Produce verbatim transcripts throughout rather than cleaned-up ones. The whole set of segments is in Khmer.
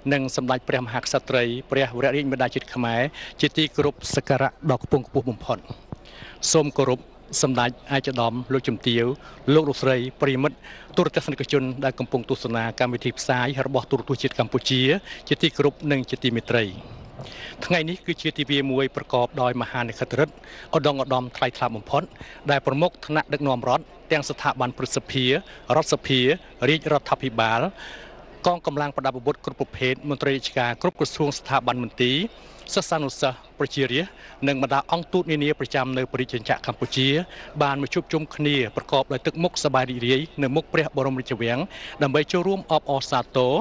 និងសម្ដេចព្រះមហាក្សត្រីព្រះវររាជបិតាជាតិខ្មែរជាទីគោរពសក្ការៈដ៏ខ្ពង់ខ្ពស់បំផុតសូមគោរពសម្ដេចឯកឧត្តមលោកជំទាវលោកលោកស្រីប្រិមិត្តទូរទស្សនិកជនដែលកំពុងទស្សនាកម្មវិធីផ្សាយរបស់ទូរទស្សន៍ជាតិកម្ពុជាជាទីគោរពនិងជាទីមេត្រីថ្ងៃនេះគឺជាទិវាមួយប្រកបដោយមហានិខិតរិទ្ធឧត្តមឧត្តមថ្លៃថ្លាបំផុតដែលប្រមុខថ្នាក់ដឹកនាំរដ្ឋទាំងស្ថាប័នព្រឹទ្ធសភារដ្ឋសភារាជរដ្ឋាភិបាលកងកម្លាំងប្រដាប់អាវុធគ្រប់ប្រភេទមន្ត្រីរាជការគ្រប់ក្រសួងស្ថាប័នមន្ទីរសិស្សានុសិស្សប្រជារាស្ត្រនិងបណ្ដាអង្គទូតនានាប្រចាំនៅព្រះរាជាណាចក្រកម្ពុជាបានមកជួបជុំគ្នាប្រកបដោយទឹកមុខសប្បាយរីករាយនៅមុខព្រះបរមរាជវាំងដើម្បីចូលរួមអបអរសាទរ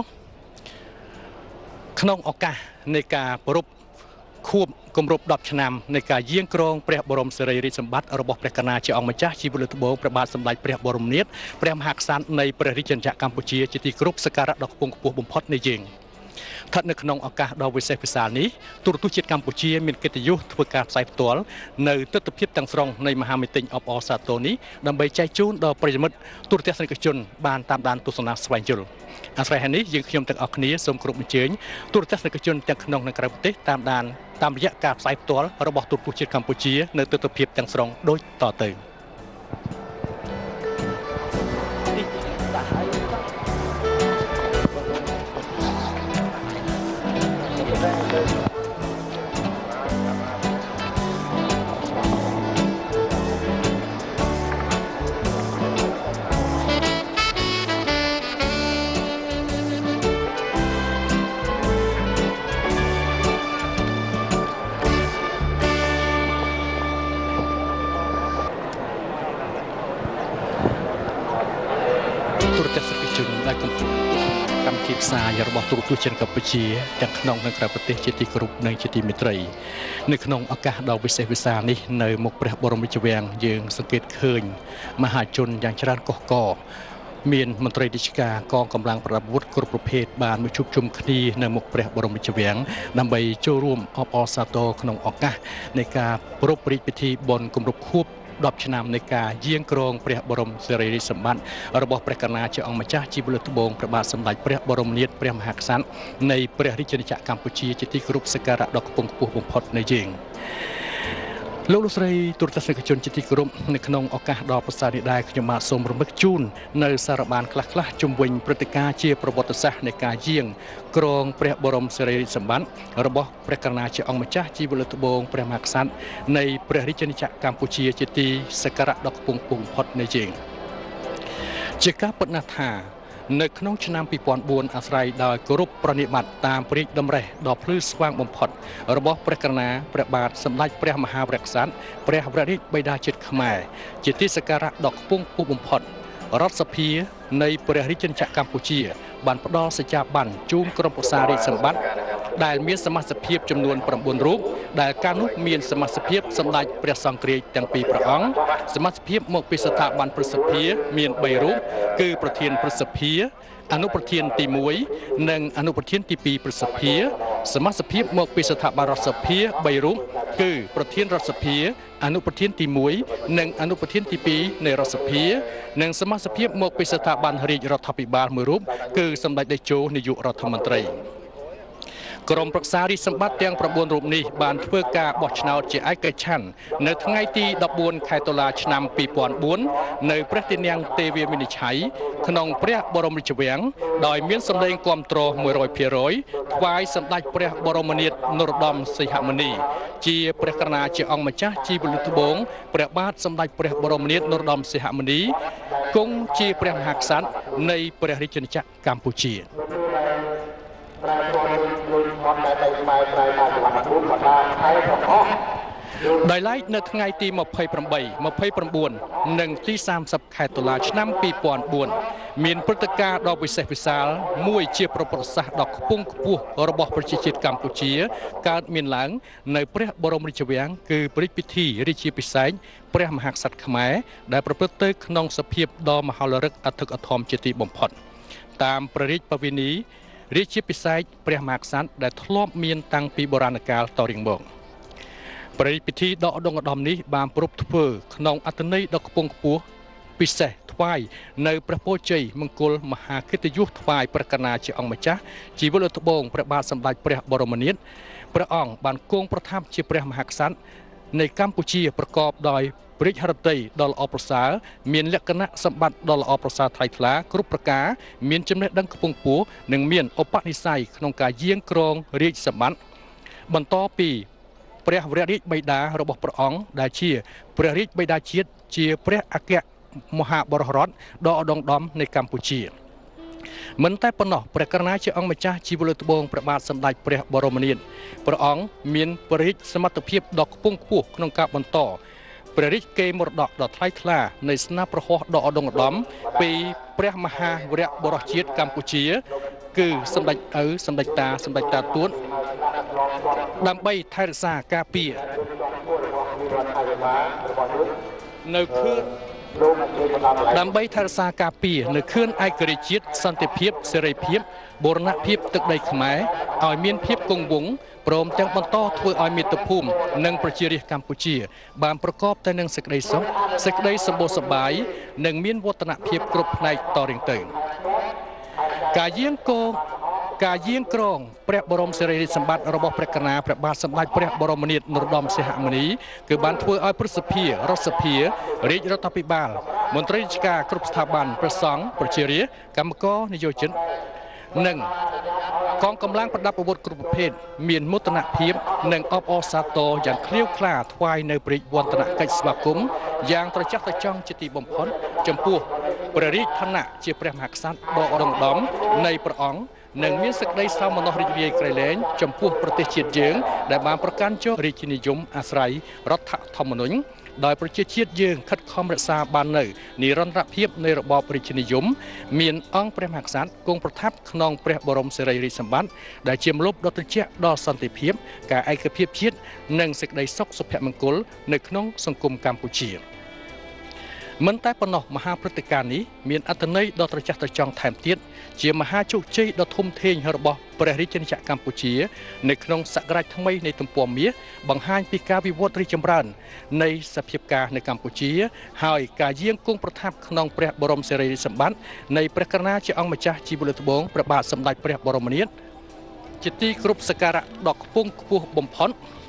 ក្នុងឱកាសនៃការប្រពៃខួបគម្រប់ដប់ឆ្នាំនៃការយាងគ្រងព្រះបរមសារីរិកសម្បត្តិរបស់ព្រះកណាជាអង្គម្ចាស់ជីវលត្បូងព្រះបាទសម្ដេចព្រះបរមនាថព្រះមហាក្សត្រនៃព្រះរាជាណាចក្រកម្ពុជាជាទីគោរពសក្ការៈដ៏ខ្ពង់ខ្ពស់បំផុតនៃយើងស្ថិតនៅក្នុងឱកាសដ៏វិសេសវិសាលនេះទូរទស្សន៍ជាតិកម្ពុជាមានកិត្តិយសធ្វើការផ្សាយផ្ទាល់នៅទិដ្ឋភាពទាំងស្រុងនៃមហាមីតិញអបអរសាទរនេះដើម្បីចែកជូនដល់ប្រិយមិត្តទូរទស្សនិកជនបានតាមដានទស្សនាស្វែងយល់អាស្រ័យហើយនេះយើងខ្ញុំទាំងអស់គ្នាសូមគោរពអញ្ជើញទូរទស្សនិកជនទាំងក្នុងនិងក្រៅប្រទេសតាមដានតាមរយៈការផ្សាយផ្ទាល់របស់ទូរទស្សន៍ជាតិកម្ពុជានៅទិដ្ឋភាពទាំងស្រុងដូចតទៅផ្សាយរបស់ទូរទស្សន៍ជាតិកម្ពុជាទាំងក្នុងនិងក្រៅប្រទេសជាទីគោរពនិងជាទីមេត្រីនៅក្នុងឱកាសដ៏វិសេសវិសាលនេះនៅមុខព្រះបរមរាជវាំងយើងសង្កេតឃើញមហាជនយ៉ាងច្រើនកុះករមានមន្ត្រីរាជការកងកម្លាំងប្រដាប់អាវុធគ្រប់ប្រភេទបានមកជួបជុំគ្នានៅមុខព្រះបរមរាជវាំងដើម្បីចូលរួមអបអរសាទរក្នុងឱកាសនៃការប្រពៃពិធីបុណ្យគម្រប់ខួបដប់ឆ្នាំនៃការយាងគ្រងព្រះបរមសារីរិកសម្បត្តិរបស់ព្រះកណាជាអង្គម្ចាស់ជីវលត្បូងព្រះបាទសម្ដេចព្រះបរមនាថព្រះមហាក្សត្រនៃព្រះរាជាណាចក្រកម្ពុជាជាទីគោរពសក្ការៈដ៏ខ្ពង់ខ្ពស់បំផុតនៃយើងលោកលោកស្រីទូរទស្សនិកជនជាទីគោរពនៅក្នុងឱកាសដ៏ប្រសើរនេះដែរខ្ញុំបាទសូមរំលឹកជូននៅសារបានខ្លះៗជំវិញព្រឹត្តិការណ៍ជាប្រវត្តិសាស្ត្រនៃការយាងគ្រងព្រះបរមសារីរិកសម្បត្តិរបស់ព្រះកណាជាអង្គម្ចាស់ជីវលត្បូងព្រះមហាក្សត្រនៃព្រះរាជាណាចក្រកម្ពុជាជាទីសក្ការៈដ៏ខ្ពង់ខ្ពស់បំផុតនៃយើងជាការពិតណាស់ថានៅក្នុងឆ្នាំពីរពាន់បួនអាស្រ័យដោយគោរពប្រណិប័តតាមព្រះរាជតម្រិះដ៏ភ្លឺស្វាងបំផុតរបស់ព្រះកណាព្រះបាទសម្ដេចព្រះមហាវរក្សត្រព្រះវររាជបិតាជាតិខ្មែរជាទីសក្ការៈដ៏ខ្ពង់ខ្ពស់បំផុតរដ្ឋសភានៃព្រះរាជាណាចក្រកម្ពុជាបានផ្ដល់សច្ចាប័នជូនក្រុមប្រឹក្សារាជសម្បត្តិដែលមានសមាជិកភាពចំនួនប្រាំបួនរូបដែលកាលនោះមានសមាជិកភាពសម្ដេចព្រះសង្ឃរាជទាំងពីរព្រះអង្គសមាជិកភាពមកពីស្ថាប័នព្រឹទ្ធសភាមានបីរូបគឺប្រធានព្រឹទ្ធសភាអនុប្រធានទីមួយនិងអនុប្រធានទីពីរព្រឹទ្ធសភាសមាជិកភាពមកពីស្ថាប័នរដ្ឋសភាបីរូបគឺប្រធានរដ្ឋសភាអនុប្រធានទីមួយនិងអនុប្រធានទីពីរនៃរដ្ឋសភានិងសមាជិកភាពមកពីស្ថាប័នរាជរដ្ឋាភិបាលមួយរូបគឺសម្ដេចតេជោនាយករដ្ឋមន្ត្រីក្រុមប្រឹក្សារាជសម្បត្តិទាំងប្រាំបួនរូបនេះបានធ្វើការបោះឆ្នោតជាឯកច្ឆន្ទនៅថ្ងៃទីដប់បួនខែតុលាឆ្នាំពីរពាន់បួននៅព្រះទីនាំងទេវាមានឆ័យក្នុងព្រះបរមរាជវាំងដោយមានសម្លេងគាំទ្រមួយរយភាគរយថ្វាយសម្ដេចព្រះបរមនាថនរោត្តមសីហមុនីជាព្រះកណាជាអង្គម្ចាស់ជីវលត្បូងព្រះបាទសម្ដេចព្រះបរមនាថនរោត្តមសីហមុនីគង់ជាព្រះមហាក្សត្រនៃព្រះរាជាណាចក្រកម្ពុជាដោយឡែកនៅថ្ងៃទីម្ភៃប្រាំបី ម្ភៃប្រាំបួននិងទីសាមសិបខែតុលាឆ្នាំពីរពាន់បួនមានព្រឹត្តិការណ៍ដ៏វិសេសវិសាលមួយជាប្រវត្តិសាស្ត្រដ៏ខ្ពង់ខ្ពស់របស់ប្រជាជាតិកម្ពុជាកើតមានឡើងនៅព្រះបរមរាជវាំងគឺព្រះរាជពិធីរាជាភិសេកព្រះមហាក្សត្រខ្មែរដែលប្រព្រឹត្តទៅក្នុងសភាពដ៏មហោឡារិកអធិកអធមជាទីបំផុតតាមព្រះរាជបវេនីរាជាភិសេកព្រះមហាក្សត្រដែលធ្លាប់មានតាំងពីបុរាណកាលតរៀងមកព្រះរាជពិធីដ៏ឧត្តុង្គឧត្តមនេះបានប្រពៃធ្វើក្នុងអត្ថន័យដ៏ខ្ពង់ខ្ពស់ពិសេសថ្វាយនៅព្រះពរជ័យមង្គលមហាកិត្តិយសថ្វាយព្រះកណាជាអង្គម្ចាស់ជីវិតត្បូងព្រះបាទសម្ដេចព្រះបរមនាថព្រះអង្គបានគង់ប្រថាប់ជាព្រះមហាក្សត្រនៃកម្ពុជាប្រកបដោយព្រះហឫទ័យដ៏ល្អប្រសើរមានលក្ខណៈសម្បត្តិដ៏ល្អប្រសើរថ្លៃថ្លាគ្រប់ប្រការមានចំណេះដឹងខ្ពង់ខ្ពស់និងមានឧបនិស្ស័យក្នុងការយាងគ្រងរាជសម្បត្តិបន្តពីព្រះវររាជបិតារបស់ព្រះអង្គដែលជាព្រះរាជបិតាជាតិជាព្រះអគ្គមហាបរិរដ្ឋដ៏ឧត្តមដំនៃកម្ពុជាមិនតែប៉ុណ្ណោះព្រះករុណាជាអង្គម្ចាស់ជីវលត្បូងព្រះបាទសម្ដេចព្រះបរមនាថព្រះអង្គមានព្រះរាជសមត្ថភាពដ៏ខ្ពង់ខ្ពស់ក្នុងការបន្តព្រះរាជកេរមរតកដ៏ថ្លៃថ្លានៃស្នាប្រហោះដ៏ឧត្តមឧត្តមពីព្រះមហាវរៈបរោះជាតិកម្ពុជាគឺសម្ដេចឪសម្ដេចតាសម្ដេចតាទួតដើម្បីថែរក្សាការពារនៅខឿនដើម្បីថែរក្សាការពារនៅខឿនឯករាជ្យជាតិសន្តិភាពសេរីភាពបូរណភាពទឹកដីខ្មែរឲ្យមានភាពគង់វង្សព្រមទាំងបន្តធ្វើឲ្យមាតុភូមិនិងប្រជារាស្ត្រកម្ពុជាបានប្រកបតែនឹងសេចក្តីសុខសេចក្តីសម្បូរសប្បាយនិងមានវឌ្ឍនភាពគ្រប់ផ្នែកតរៀងទៅការយាងគោការយាងក្រងព្រះបរមសារីរិទ្ធសម្បត្តិរបស់ព្រះកណាព្រះបាទសម្ដេចព្រះបរមនាថនរោត្តមសីហមុនីគឺបានធ្វើឲ្យព្រឹទ្ធសភារដ្ឋសភារាជរដ្ឋាភិបាលមន្ត្រីរាជការគ្រប់ស្ថាប័នព្រះសង្ឃប្រជារាស្ត្រកម្មករនិយោជិតនិងកងកម្លាំងប្រដាប់អាវុធគ្រប់ប្រភេទមានមោទនភាពនិងអបអរសាទរយ៉ាងក្លៀវក្លាថ្វាយនៅព្រះវន្តនកិច្ចស្វាគមន៍យ៉ាងត្រចះត្រចង់ជាទីបំផុតចំពោះព្រះរាជឋានៈជាព្រះមហាក្សត្រដ៏ឧត្តមឧត្តមនៃព្រះអង្គនិងមានសេចក្តីសោមនស្សរីករាយក្រៃលែងចំពោះប្រទេសជាតិយើងដែលបានប្រកាន់យករាជានិយមអាស្រ័យរដ្ឋធម្មនុញ្ញដោយប្រជាជាតិយើងខិតខំរក្សាបាននៅនិរន្តរភាពនៃរបបរាជានិយមមានអង្គព្រះមហាក្សត្រគង់ប្រថាប់ក្នុងព្រះបរមសារីរិទ្ធសម្បត្តិដែលជាម្លប់ដ៏ត្រជាក់ដល់សន្តិភាពការឯកភាពជាតិនិងសេចក្តីសុខសុភមង្គលនៅក្នុងសង្គមកម្ពុជាមិនតែប៉ុណ្ណោះមហាព្រឹត្តិការណ៍នេះមានអត្ថន័យដ៏ត្រចះត្រចង់ថែមទៀតជាមហាជោគជ័យដ៏ធំធេងរបស់ព្រះរាជាណាចក្រកម្ពុជានៅក្នុងសករាជថ្មីនៃទំព័រមាសបង្ហាញពីការវិវត្តរីកចម្រើននៃសភាពការនៅកម្ពុជាហើយការយាងគង់ប្រថាប់ក្នុងព្រះបរមសារីរិទ្ធសម្បត្តិនៃព្រះករុណាជាអង្គម្ចាស់ជីវលត្បូងព្រះបាទសម្ដេចព្រះបរមនាថជាទីគោរពសក្ការៈដ៏ខ្ពង់ខ្ពស់បំផុត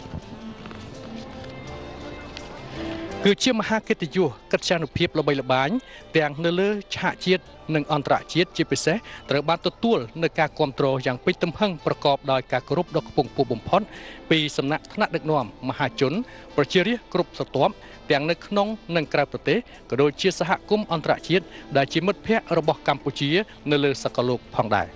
គឺជាមហាកិត្តិយសកិត្យានុភាពល្បីល្បាញទាំងនៅលើឆាកជាតិនិងអន្តរជាតិជាពិសេសត្រូវបានទទួលនៅការគ្រប់គ្រងយ៉ាងពេញទំហឹងប្រកបដោយការគោរពដ៏ខ្ពង់ខ្ពស់បំផុតពីសំណាក់ថ្នាក់ដឹកនាំមហាជនប្រជារាស្ត្រគ្រប់ស្រទាប់ទាំងនៅក្នុងនិងក្រៅប្រទេសក៏ដូចជាសហគមន៍អន្តរជាតិដែលជាមិត្តភ័ក្តិរបស់កម្ពុជានៅលើសកលលោកផងដែរ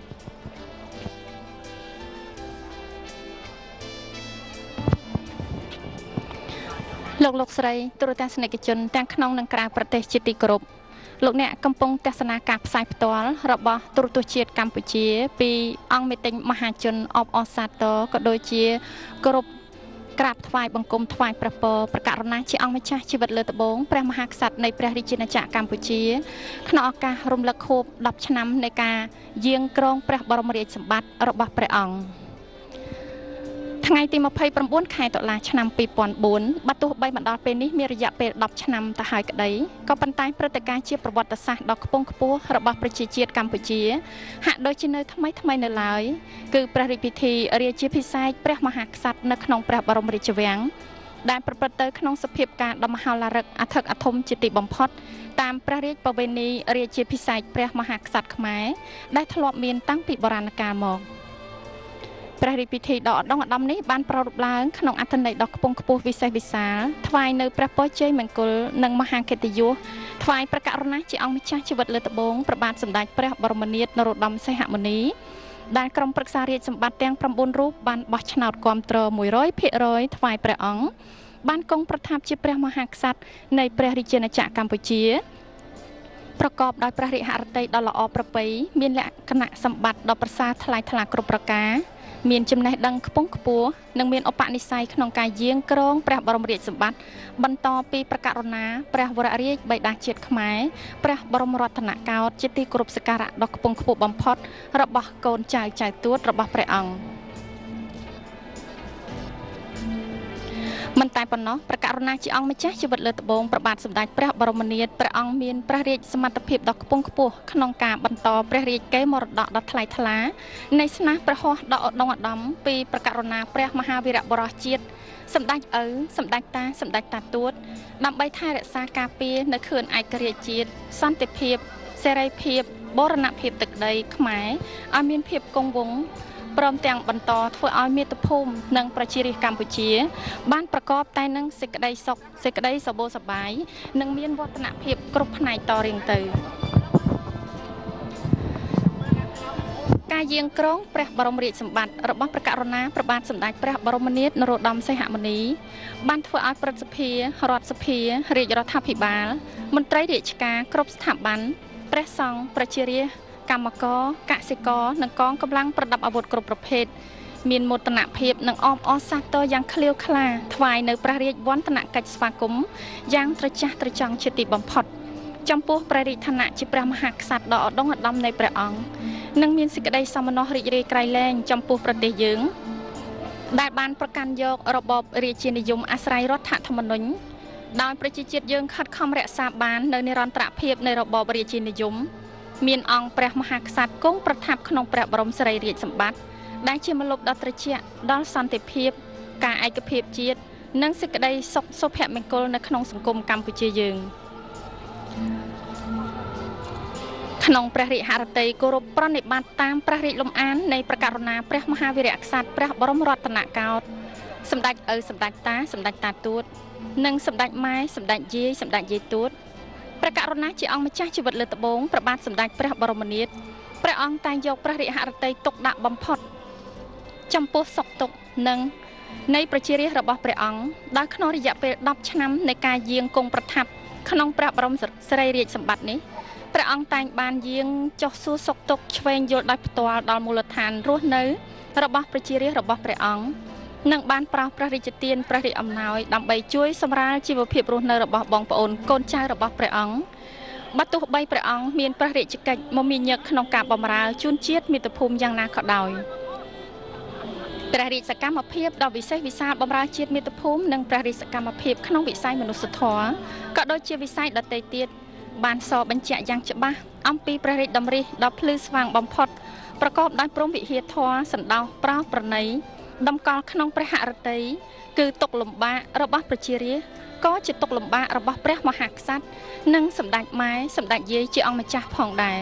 លោកលោកស្រីទូរទស្សនិកជនទាំងក្នុងនិងក្រៅប្រទេសជាទីគោរពលោកអ្នកកំពុងទស្សនាការផ្សាយផ្ទាល់របស់ទូរទស្សន៍ជាតិកម្ពុជាពីអង្គមេតិញមហាជនអបអរសាទរក៏ដូចជាគោរពក្រាបថ្វាយបង្គំថ្វាយព្រះពរព្រះករុណាជាអង្គម្ចាស់ជីវិតលើត្បូងព្រះមហាក្សត្រនៃព្រះរាជាណាចក្រកម្ពុជាក្នុងឱកាសរំលឹកខួបដប់ឆ្នាំនៃការយាងគ្រងព្រះបរមរាជសម្បត្តិរបស់ព្រះអង្គថ្ងៃទីម្ភៃប្រាំបួនខែតុលាឆ្នាំពីរពាន់បួនបើទោះបីមកដល់ពេលនេះមានរយៈពេលដប់ឆ្នាំទៅហើយក្តីក៏ប៉ុន្តែព្រឹត្តិការណ៍ជាប្រវត្តិសាស្ត្រដ៏ខ្ពង់ខ្ពស់របស់ប្រជាជាតិកម្ពុជាហាក់ដូចជានៅថ្មីថ្មីនៅឡើយគឺព្រះរាជពិធីរាជាភិសេកព្រះមហាក្សត្រនៅក្នុងព្រះបរមរាជវាំងដែលប្រព្រឹត្តទៅក្នុងសភាពការដ៏មហោឡារិកអធិកអធមជាទីបំផុតតាមព្រះរាជប្រវេណីរាជាភិសេកព្រះមហាក្សត្រខ្មែរដែលធ្លាប់មានតាំងពីបុរាណកាលមកព្រះរាជពិធីដ៏ឧត្តមឧត្តមនេះបានប្រារព្ធឡើងក្នុងអត្ថន័យដ៏ខ្ពង់ខ្ពស់វិសេសវិសាលថ្វាយនៅព្រះពរជ័យមង្គលនិងមហាកិត្តិយសថ្វាយព្រះករុណាជាអង្គម្ចាស់ជីវិតលើត្បូងព្រះបាទសម្ដេចព្រះបរមនាថនរោត្តមសីហមុនីដែលក្រុមប្រឹក្សារាជសម្បត្តិទាំងប្រាំបួនរូបបានបោះឆ្នោតគាំទ្រមួយរយភាគរយថ្វាយព្រះអង្គបានគង់ប្រថាប់ជាព្រះមហាក្សត្រនៃព្រះរាជាណាចក្រកម្ពុជាប្រកបដោយព្រះរាជហឫទ័យដ៏ល្អប្រពៃមានលក្ខណៈសម្បត្តិដ៏ប្រសើរថ្លៃថ្លាគ្រប់ប្រការមានចំណេះដឹងខ្ពង់ខ្ពស់និងមានឧបនិស្ស័យក្នុងការយាងគ្រងព្រះបរមរាជសម្បត្តិបន្តពីព្រះករុណាព្រះវររាជបិតាជាតិខ្មែរព្រះបរមរតនកោដ្ឋជាទីគោរពសក្ការៈដ៏ខ្ពង់ខ្ពស់បំផុតរបស់កូនចៅចៅទួតរបស់ព្រះអង្គមិនតែប៉ុណ្ណោះព្រះករុណាជាអង្គម្ចាស់ជីវិតលើត្បូងព្រះបាទសម្ដេចព្រះបរមនាថព្រះអង្គមានព្រះរាជសមត្ថភាពដ៏ខ្ពង់ខ្ពស់ក្នុងការបន្តព្រះរាជកេរមរតកដ៏ថ្លៃថ្លានៃស្នេហ៍ព្រះហស្ថដ៏ឧត្តមឧត្តមពីព្រះករុណាព្រះមហាវីរបុរសជាតិសម្ដេចឪសម្ដេចតាសម្ដេចតាទួតដើម្បីថែរក្សាការពារនៅខឿនឯករាជ្យជាតិសន្តិភាពសេរីភាពបូរណភាពទឹកដីខ្មែរឲ្យមានភាពគង់វង្សព្រមទាំងបន្តធ្វើឲ្យមាតុភូមិនិងប្រជារាស្ត្រកម្ពុជាបានប្រកបតែនឹងសេចក្តីសុខសេចក្តីសបោសប្បាយនិងមានវឌ្ឍនភាពគ្រប់ផ្នែកតរៀងទៅការយាងក្រុងព្រះបរមរាជសម្បត្តិរបស់ព្រះករុណាព្រះបាទសម្ដេចព្រះបរមនាថនរោត្តមសីហមុនីបានធ្វើឲ្យព្រឹទ្ធសភារដ្ឋសភារាជរដ្ឋាភិបាលមន្ត្រីរាជការគ្រប់ស្ថាប័នព្រះសង្ឃប្រជារាស្ត្រកម្មករកសិករនិងកងកម្លាំងប្រដាប់អាវុធគ្រប់ប្រភេទមានមោទនភាពនិងអបអរសាទរយ៉ាងក្លៀវក្លាថ្វាយនៅព្រះរាជវន្តនកិច្ចស្វាគមន៍យ៉ាងត្រចះត្រចង់ជាទីបំផុតចំពោះព្រះរាជឋានៈជាព្រះមហាក្សត្រដ៏ឧត្តមឧត្តមនៃព្រះអង្គនិងមានសេចក្តីសមណោះរីករាយក្រៃលែងចំពោះប្រទេសយើងដែលបានប្រកាន់យករបបរាជានិយមអាស្រ័យរដ្ឋធម្មនុញ្ញដោយប្រជាជាតិយើងខិតខំរក្សាបាននៅនិរន្តរភាពនៃរបបរាជានិយមមានអង្គព្រះមហាក្សត្រគង់ប្រថាប់ក្នុងព្រះបរមសារីរាជសម្បត្តិដែលជាម្លប់ដ៏ត្រជាក់ដល់សន្តិភាពការឯកភាពជាតិនិងសេចក្តីសុខសុភមង្គលនៅក្នុងសង្គមកម្ពុជាយើងក្នុងព្រះរាជហឫទ័យគោរពប្រណិប័តតាមព្រះរាជលំអាននៃព្រះករុណាព្រះមហាវីរក្សត្រព្រះបរមរតនកោដ្ឋសម្ដេចឪសម្ដេចតាសម្ដេចតាទួតនិងសម្ដេចម៉ែសម្ដេចយាយសម្ដេចយាយទួតព្រះករុណាជាអង្គម្ចាស់ជីវិតលើត្បូងព្រះបាទសម្ដេចព្រះបរមនាថព្រះអង្គតែងយកព្រះរាជហឫទ័យទុកដាក់បំផុតចំពោះសុខទុក្ខនិងនៃប្រជារាស្ត្ររបស់ព្រះអង្គដោយក្នុងរយៈពេលដប់ឆ្នាំនៃការយាងគង់ប្រថាប់ក្នុងព្រះបរមសារីរាជសម្បត្តិនេះព្រះអង្គតែងបានយាងចុះសួរសុខទុក្ខឆ្វេងយល់ដោយផ្ទាល់ដល់មូលដ្ឋានរស់នៅរបស់ប្រជារាស្ត្ររបស់ព្រះអង្គនិងបានប្រោសព្រះរាជទានព្រះរាជអំណោយដើម្បីជួយសម្រាលជីវភាពរស់នៅរបស់បងប្អូនកូនចៅរបស់ព្រះអង្គបើទោះបីព្រះអង្គមានព្រះរាជកិច្ចមមាញឹកក្នុងការបម្រើជូនជាតិមាតុភូមិយ៉ាងណាក៏ដោយព្រះរាជសកម្មភាពដ៏វិសេសវិសាលបម្រើជាតិមាតុភូមិនិងព្រះរាជសកម្មភាពក្នុងវិស័យមនុស្សធម៌ក៏ដូចជាវិស័យដទៃទៀតបានសរបញ្ជាក់យ៉ាងច្បាស់អំពីព្រះរាជតម្រិះដ៏ភ្លឺស្វាងបំផុតប្រកបដោយព្រហ្មវិហារធម៌សន្តោសប្រោសប្រណីតម្កល់ក្នុងព្រះហឫទ័យគឺទុកលំបាករបស់ប្រជារាស្ត្រក៏ជាទុកលំបាករបស់ព្រះមហាក្សត្រនិងសម្ដេចម៉ែសម្ដេចយាយជាអង្គម្ចាស់ផងដែរ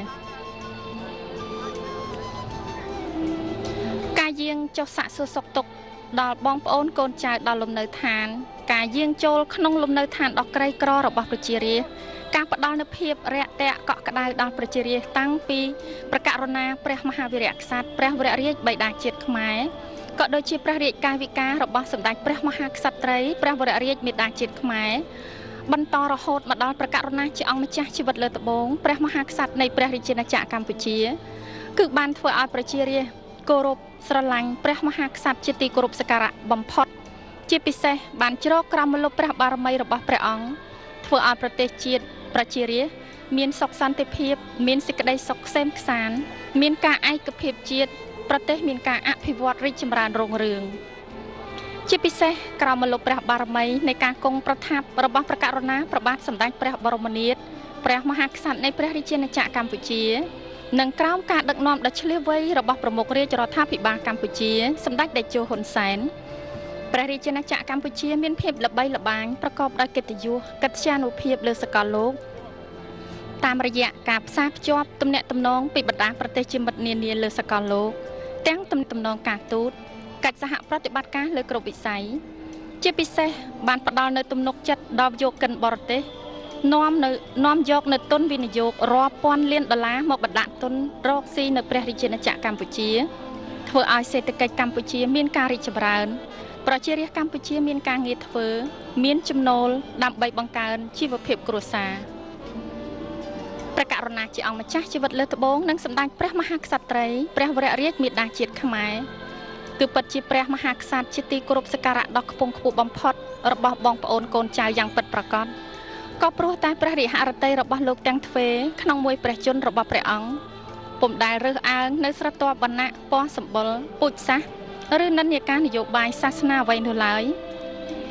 ការយាងចុះសាកសួរសុខទុក្ខដល់បងប្អូនកូនចៅដល់លំនៅឋានការយាងចូលក្នុងលំនៅឋានដ៏ក្រីក្ររបស់ប្រជារាស្ត្រការផ្ដល់នូវភាពរាក់ទាក់កក់ក្ដៅដល់ប្រជារាស្ត្រតាំងពីព្រះករុណាព្រះមហាវីរក្សត្រព្រះវររាជបិតាជាតិខ្មែរក៏ដូចជាព្រះរាជកាយវិការរបស់សម្ដេចព្រះមហាក្សត្រីព្រះវររាជមេដាជាតិខ្មែរបន្តរហូតមកដល់ព្រះករុណាជាអង្គម្ចាស់ជីវិតលើត្បូងព្រះមហាក្សត្រនៃព្រះរាជាណាចក្រកម្ពុជាគឺបានធ្វើឲ្យប្រជារាស្ត្រគោរពស្រឡាញ់ព្រះមហាក្សត្រជាទីគោរពសក្ការៈបំផុតជាពិសេសបានជ្រកក្រោមម្លប់ព្រះបារមីរបស់ព្រះអង្គធ្វើឲ្យប្រទេសជាតិប្រជារាស្ត្រមានសុខសន្តិភាពមានសេចក្តីសុខក្សេមក្សាន្តមានការឯកភាពជាតិប្រទេសមានការអភិវឌ្ឍរីកចម្រើនរុងរឿងជាពិសេសក្រោមម្លប់ព្រះបារមីនៃការគង់ប្រថាប់របស់ព្រះករុណាព្រះបាទសម្ដេចព្រះបរមនាថព្រះមហាក្សត្រនៃព្រះរាជាណាចក្រកម្ពុជានិងក្រោមការដឹកនាំដ៏ឈ្លាសវៃរបស់ប្រមុខរាជរដ្ឋាភិបាលកម្ពុជាសម្ដេចតេជោហ៊ុនសែនព្រះរាជាណាចក្រកម្ពុជាមានភាពល្បីល្បាញប្រកបដោយកិត្តិយសកិត្យានុភាពលើសកលលោកតាមរយៈការផ្សារភ្ជាប់ទំនាក់ទំនងពីបណ្ដាប្រទេសជាមិត្តនានាលើសកលលោកទាំងទំនាក់ទំនងការទូតកិច្ចសហប្រតិបត្តិការលើគ្រប់វិស័យជាពិសេសបានផ្ដល់នូវទំនុកចិត្តដល់យកកិនបរទេសនាំនៅនាំយកនៅទុនវិនិយោគរាប់ពាន់លានដុល្លារមកបណ្ដាក់ទុនរកស៊ីនៅព្រះរាជាណាចក្រកម្ពុជាធ្វើឲ្យសេដ្ឋកិច្ចកម្ពុជាមានការរីកចម្រើនប្រជារាស្ត្រកម្ពុជាមានការងារធ្វើមានចំណូលដើម្បីបង្កើនជីវភាពគ្រួសារព្រះករុណាជាអង្គម្ចាស់ជីវិតលើត្បូងនិងសម្ដេចព្រះមហាក្សត្រីព្រះវររាជមេដាជាតិខ្មែរគឺពិតជាព្រះមហាក្សត្រជាទីគោរពសក្ការៈដ៏ខ្ពង់ខ្ពស់បំផុតរបស់បងប្អូនកូនចៅយ៉ាងពិតប្រាកដក៏ព្រោះតែព្រះរាជហឫទ័យរបស់លោកទាំងទ្វេក្នុងមួយព្រះជន្មរបស់ព្រះអង្គពុំដែលរើសអើងនៅស្រទាប់វណ្ណៈពណ៌សម្បុរពូជសាសន៍ឬនិន្នាការនយោបាយសាសនាអ្វីនោះឡើយ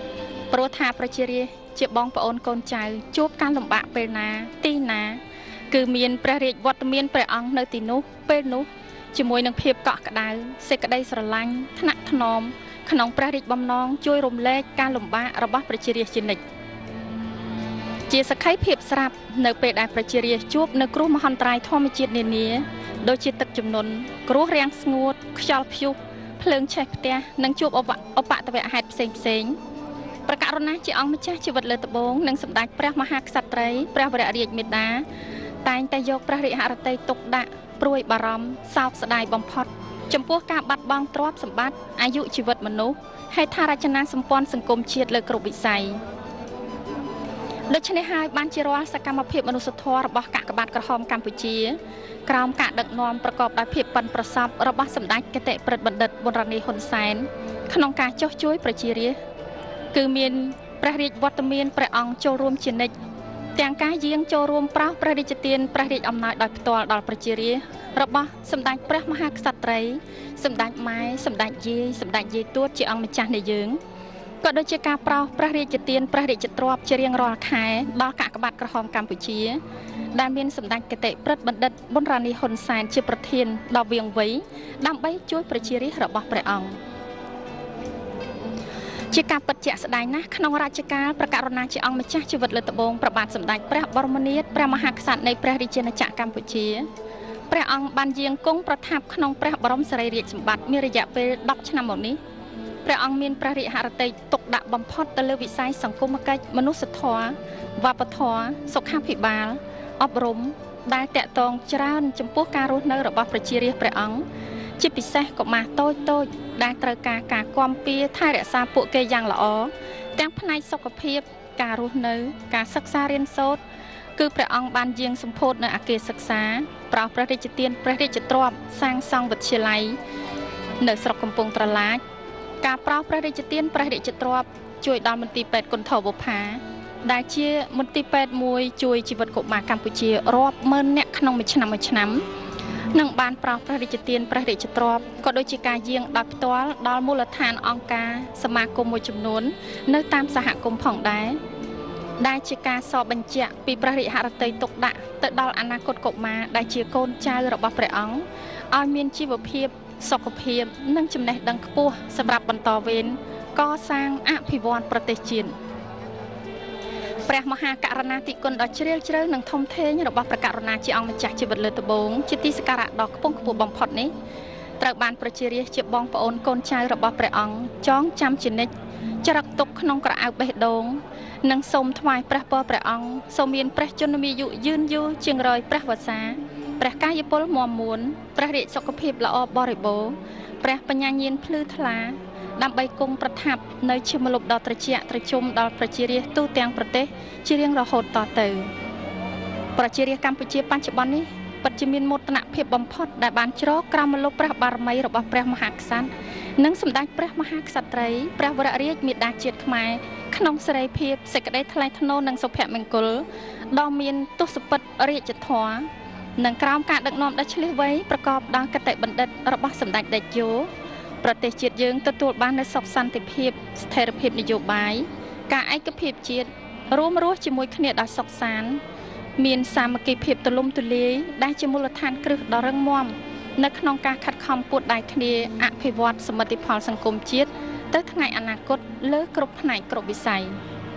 ព្រោះថាប្រជារាស្ត្រជាបងប្អូនកូនចៅជួបការលំបាកពេលណាទីណាគឺមានព្រះរាជវត្តមានព្រះអង្គនៅទីនោះពេលនោះជាមួយនឹងភាពកក់ក្ដៅសេចក្តីស្រឡាញ់ថ្នាក់ថ្នមក្នុងព្រះរាជបំណងជួយរំលែកការលំបាករបស់ប្រជារាស្ត្រជានិច្ចជាសក្ខីភាពស្រាប់នៅពេលដែលប្រជារាស្ត្រជួបនៅគ្រោះមហន្តរាយធម្មជាតិនានាដូចជាទឹកជំនន់គ្រោះរាំងស្ងួតខ្យល់ព្យុះភ្លើងឆេះផ្ទះនិងជួបឧបទ្ទវហេតុផ្សេងផ្សេងព្រះករុណាជាអង្គម្ចាស់ជីវិតលើត្បូងនិងសម្ដេចព្រះមហាក្សត្រីព្រះវររាជមេដាតែងតែយកព្រះរាជហឫទ័យទុកដាក់ព្រួយបារម្ភសោកស្ដាយបំផុតចំពោះការបាត់បង់ទ្រព្យសម្បត្តិអាយុជីវិតមនុស្សហេដ្ឋារចនាសម្ព័ន្ធសង្គមជាតិលើគ្រប់វិស័យដូច្នេះហើយបានជារាល់សកម្មភាពមនុស្សធម៌របស់កាកបាទក្រហមកម្ពុជាក្រោមការដឹកនាំប្រកបដោយភាពប៉ិនប្រសប់របស់សម្ដេចគតិប្រិទ្ធបណ្ឌិតប៊ុនរ៉ានីហ៊ុនសែនក្នុងការចុះជួយប្រជារាស្ត្រគឺមានព្រះរាជវត្តមានព្រះអង្គចូលរួមជានិច្ចទាំងការយាងចូលរួមប្រោសព្រះរាជទានព្រះរាជអំណោយដោយផ្ទាល់ដល់ប្រជារាស្ត្ររបស់សម្ដេចព្រះមហាក្សត្រីសម្ដេចម៉ែសម្ដេចយាយសម្ដេចយាយទួតជាអង្គម្ចាស់នៃយើងក៏ដូចជាការប្រោសព្រះរាជទានព្រះរាជទ្រព្យជារៀងរាល់ខែដល់កាកបាទក្រហមកម្ពុជាដែលមានសម្ដេចគតិប្រិទ្ធបណ្ឌិតប៊ុនរ៉ានីហ៊ុនសែនជាប្រធានដ៏វាងវៃដើម្បីជួយប្រជារាស្ត្ររបស់ព្រះអង្គជាការពិតជាក់ស្ដែងណាស់ក្នុងរជ្ជកាលព្រះករុណាជាអង្គម្ចាស់ជីវិតលើត្បូងព្រះបាទសម្ដេចព្រះបរមនាថព្រះមហាក្សត្រនៃព្រះរាជាណាចក្រកម្ពុជាព្រះអង្គបានយាងគង់ប្រថាប់ក្នុងព្រះបរមសារីរាជសម្បត្តិមានរយៈពេលដប់ឆ្នាំមកនេះព្រះអង្គមានព្រះរាជហឫទ័យទុកដាក់បំផុតទៅលើវិស័យសង្គមគិច្ចមនុស្សធម៌វប្បធម៌សុខាភិបាលអប់រំដែលតាក់ទងច្រើនចំពោះការរស់នៅរបស់ប្រជារាស្ត្រព្រះអង្គជាពិសេសកុមារតូចតូចដែលត្រូវការការគាំពារថែរក្សាពួកគេយ៉ាងល្អទាំងផ្នែកសុខភាពការរស់នៅការសិក្សារៀនសូត្រគឺព្រះអង្គបានយាងសម្ពោធនៅអគារសិក្សាប្រោសព្រះរាជទានព្រះរាជទ្រព្យសាងសង់វិទ្យាល័យនៅស្រុកកំពង់ត្រឡាចការប្រោសព្រះរាជទានព្រះរាជទ្រព្យជួយដល់មន្ទីរពេទ្យគុណធបុប្ផាដែលជាមន្ទីរពេទ្យមួយជួយជីវិតកុមារកម្ពុជារាប់ម៉ឺននាក់ក្នុងមួយឆ្នាំមួយឆ្នាំនិងបានប្រោសព្រះរាជទានព្រះរាជទ្រព្យក៏ដូចជាការយាងដោយផ្ទាល់ដល់មូលដ្ឋានអង្គការសមាគមមួយចំនួននៅតាមសហគមន៍ផងដែរដែលជាការសរបញ្ជាក់ពីព្រះរាជហឫទ័យទុកដាក់ទៅដល់អនាគតកុមារដែលជាកូនចៅរបស់ព្រះអង្គឲ្យមានជីវភាពសុខភាពនិងចំណេះដឹងខ្ពស់សម្រាប់បន្តវេនកសាងអភិវឌ្ឍប្រទេសជាតិព្រះមហាករុណាធិគុណដ៏ជ្រាលជ្រៅនិងធំធេងរបស់ព្រះករុណាជាអង្គម្ចាស់ជីវិតលើត្បូងជាទីសក្ការៈដ៏ខ្ពង់ខ្ពស់បំផុតនេះត្រូវបានប្រជារាស្ត្រជាបងប្អូនកូនចៅរបស់ព្រះអង្គចងចាំជានិច្ចច្រឹកទុកក្នុងក្រអៅបេះដូងនិងសូមថ្វាយព្រះពរព្រះអង្គសូមមានព្រះជន្មាយុយឺនយូរជាងរយព្រះវស្សាព្រះកាយពលមាំមួនព្រះរាជសុខភាពល្អបរិបូរណ៍ព្រះបញ្ញាញាណភ្លឺថ្លាដើម្បីគង់ប្រថាប់នៅជាម្លប់ដ៏ត្រជាក់ត្រជុំដល់ប្រជារាស្ត្រទូទាំងប្រទេសជារៀងរហូតតទៅប្រជារាស្ត្រកម្ពុជាបច្ចុប្បន្ននេះពិតជាមានមោទនភាពបំផុតដែលបានជ្រកក្រោមម្លប់ព្រះបារមីរបស់ព្រះមហាក្សត្រនិងសម្ដេចព្រះមហាក្សត្រីព្រះវររាជមាតាជាតិខ្មែរក្នុងសេរីភាពសេចក្តីថ្លៃថ្នូរនិងសុភមង្គលដ៏មានទស្សពិតរាជធម៌និងក្រោមការដឹកនាំដ៏ឈ្លាសវៃប្រកបដោយគតិបណ្ឌិតរបស់សម្ដេចតេជោប្រទេសជាតិយើងទទួលបាននូវសុខសន្តិភាពស្ថិរភាពនយោបាយការឯកភាពជាតិរួមរស់ជាមួយគ្នាដោយសុខសាន្តមានសាមគ្គីភាពទូលំទូលាយដែលជាមូលដ្ឋានគ្រឹះដ៏រឹងមាំនៅក្នុងការខិតខំពួតដៃគ្នាអភិវឌ្ឍសមិទ្ធផលសង្គមជាតិទៅថ្ងៃអនាគតលើគ្រប់ផ្នែកគ្រប់វិស័យ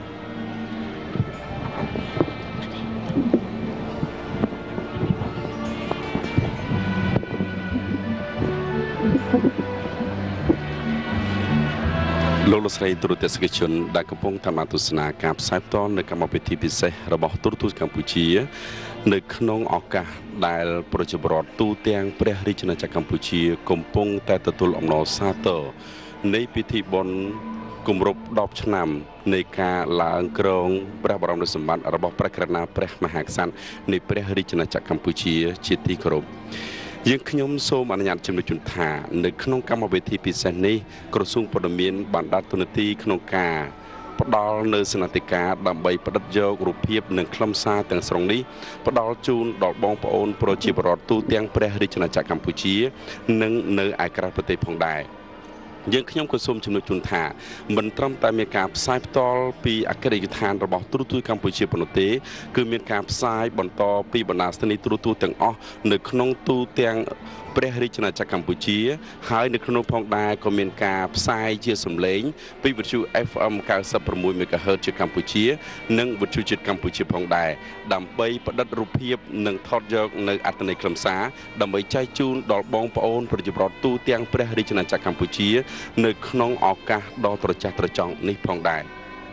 លោកលោកស្រីទូរទស្សនិកជនដែលកំពុងតាមទស្សនាការផ្សាយផ្ទាល់នៅកម្មវិធីពិសេសរបស់ទូរទស្សន៍កម្ពុជានៅក្នុងឱកាសដែលប្រជាពលរដ្ឋទូទាំងព្រះរាជាណាចក្រកម្ពុជាកំពុងតែទទួលអំណរសាទរនៃពិធីបុណ្យគម្រប់ដប់ឆ្នាំនៃការឡើងគ្រងព្រះបរមសម្បត្តិរបស់ព្រះករុណាព្រះមហាក្សត្រនៃព្រះរាជាណាចក្រកម្ពុជាជាទីគោរពយើងខ្ញុំសូមអនុញ្ញាតជំរាបជូនថានៅក្នុងកម្មវិធីពិសេសនេះក្រសួងព័ត៌មានបានដាក់ទូនាទីក្នុងការផ្ដល់នៅសនតិការដើម្បីផ្ដិតយករូបភាពនិងខ្លឹមសារទាំងស្រុងនេះផ្ដល់ជូនដល់បងប្អូនប្រជាពលរដ្ឋទូទាំងព្រះរាជាណាចក្រកម្ពុជានិងនៅឯក្រៅប្រទេសផងដែរយើងខ្ញុំក៏សូមជំនួយជូនថាមិនត្រឹមតែមានការផ្សាយផ្ទាល់ពីអគ្គរដ្ឋានរបស់ទូរទស្សន៍កម្ពុជាប៉ុណ្ណោះទេគឺមានការផ្សាយបន្តពីបណ្ដាស្ថានីយ៍ទូរទស្សន៍ទាំងអស់នៅក្នុងទូទាំងព្រះរាជាណាចក្រកម្ពុជាហើយនៅក្នុងផងដែរក៏មានការផ្សាយជាសំឡេងពីវិទ្យុ เอฟ เอ็ม เก้าสิบหก មេហ្គាហឺត ជាកម្ពុជានិងវិទ្យុជាតិកម្ពុជាផងដែរដើម្បីផ្ដិតរូបភាពនិងថតយកនៅអត្ថន័យខ្លឹមសារដើម្បីចែកជូនដល់បងប្អូនប្រជាពលរដ្ឋទូទាំងព្រះរាជាណាចក្រកម្ពុជានៅក្នុងឱកាសដ៏ត្រចះត្រចង់នេះផងដែរ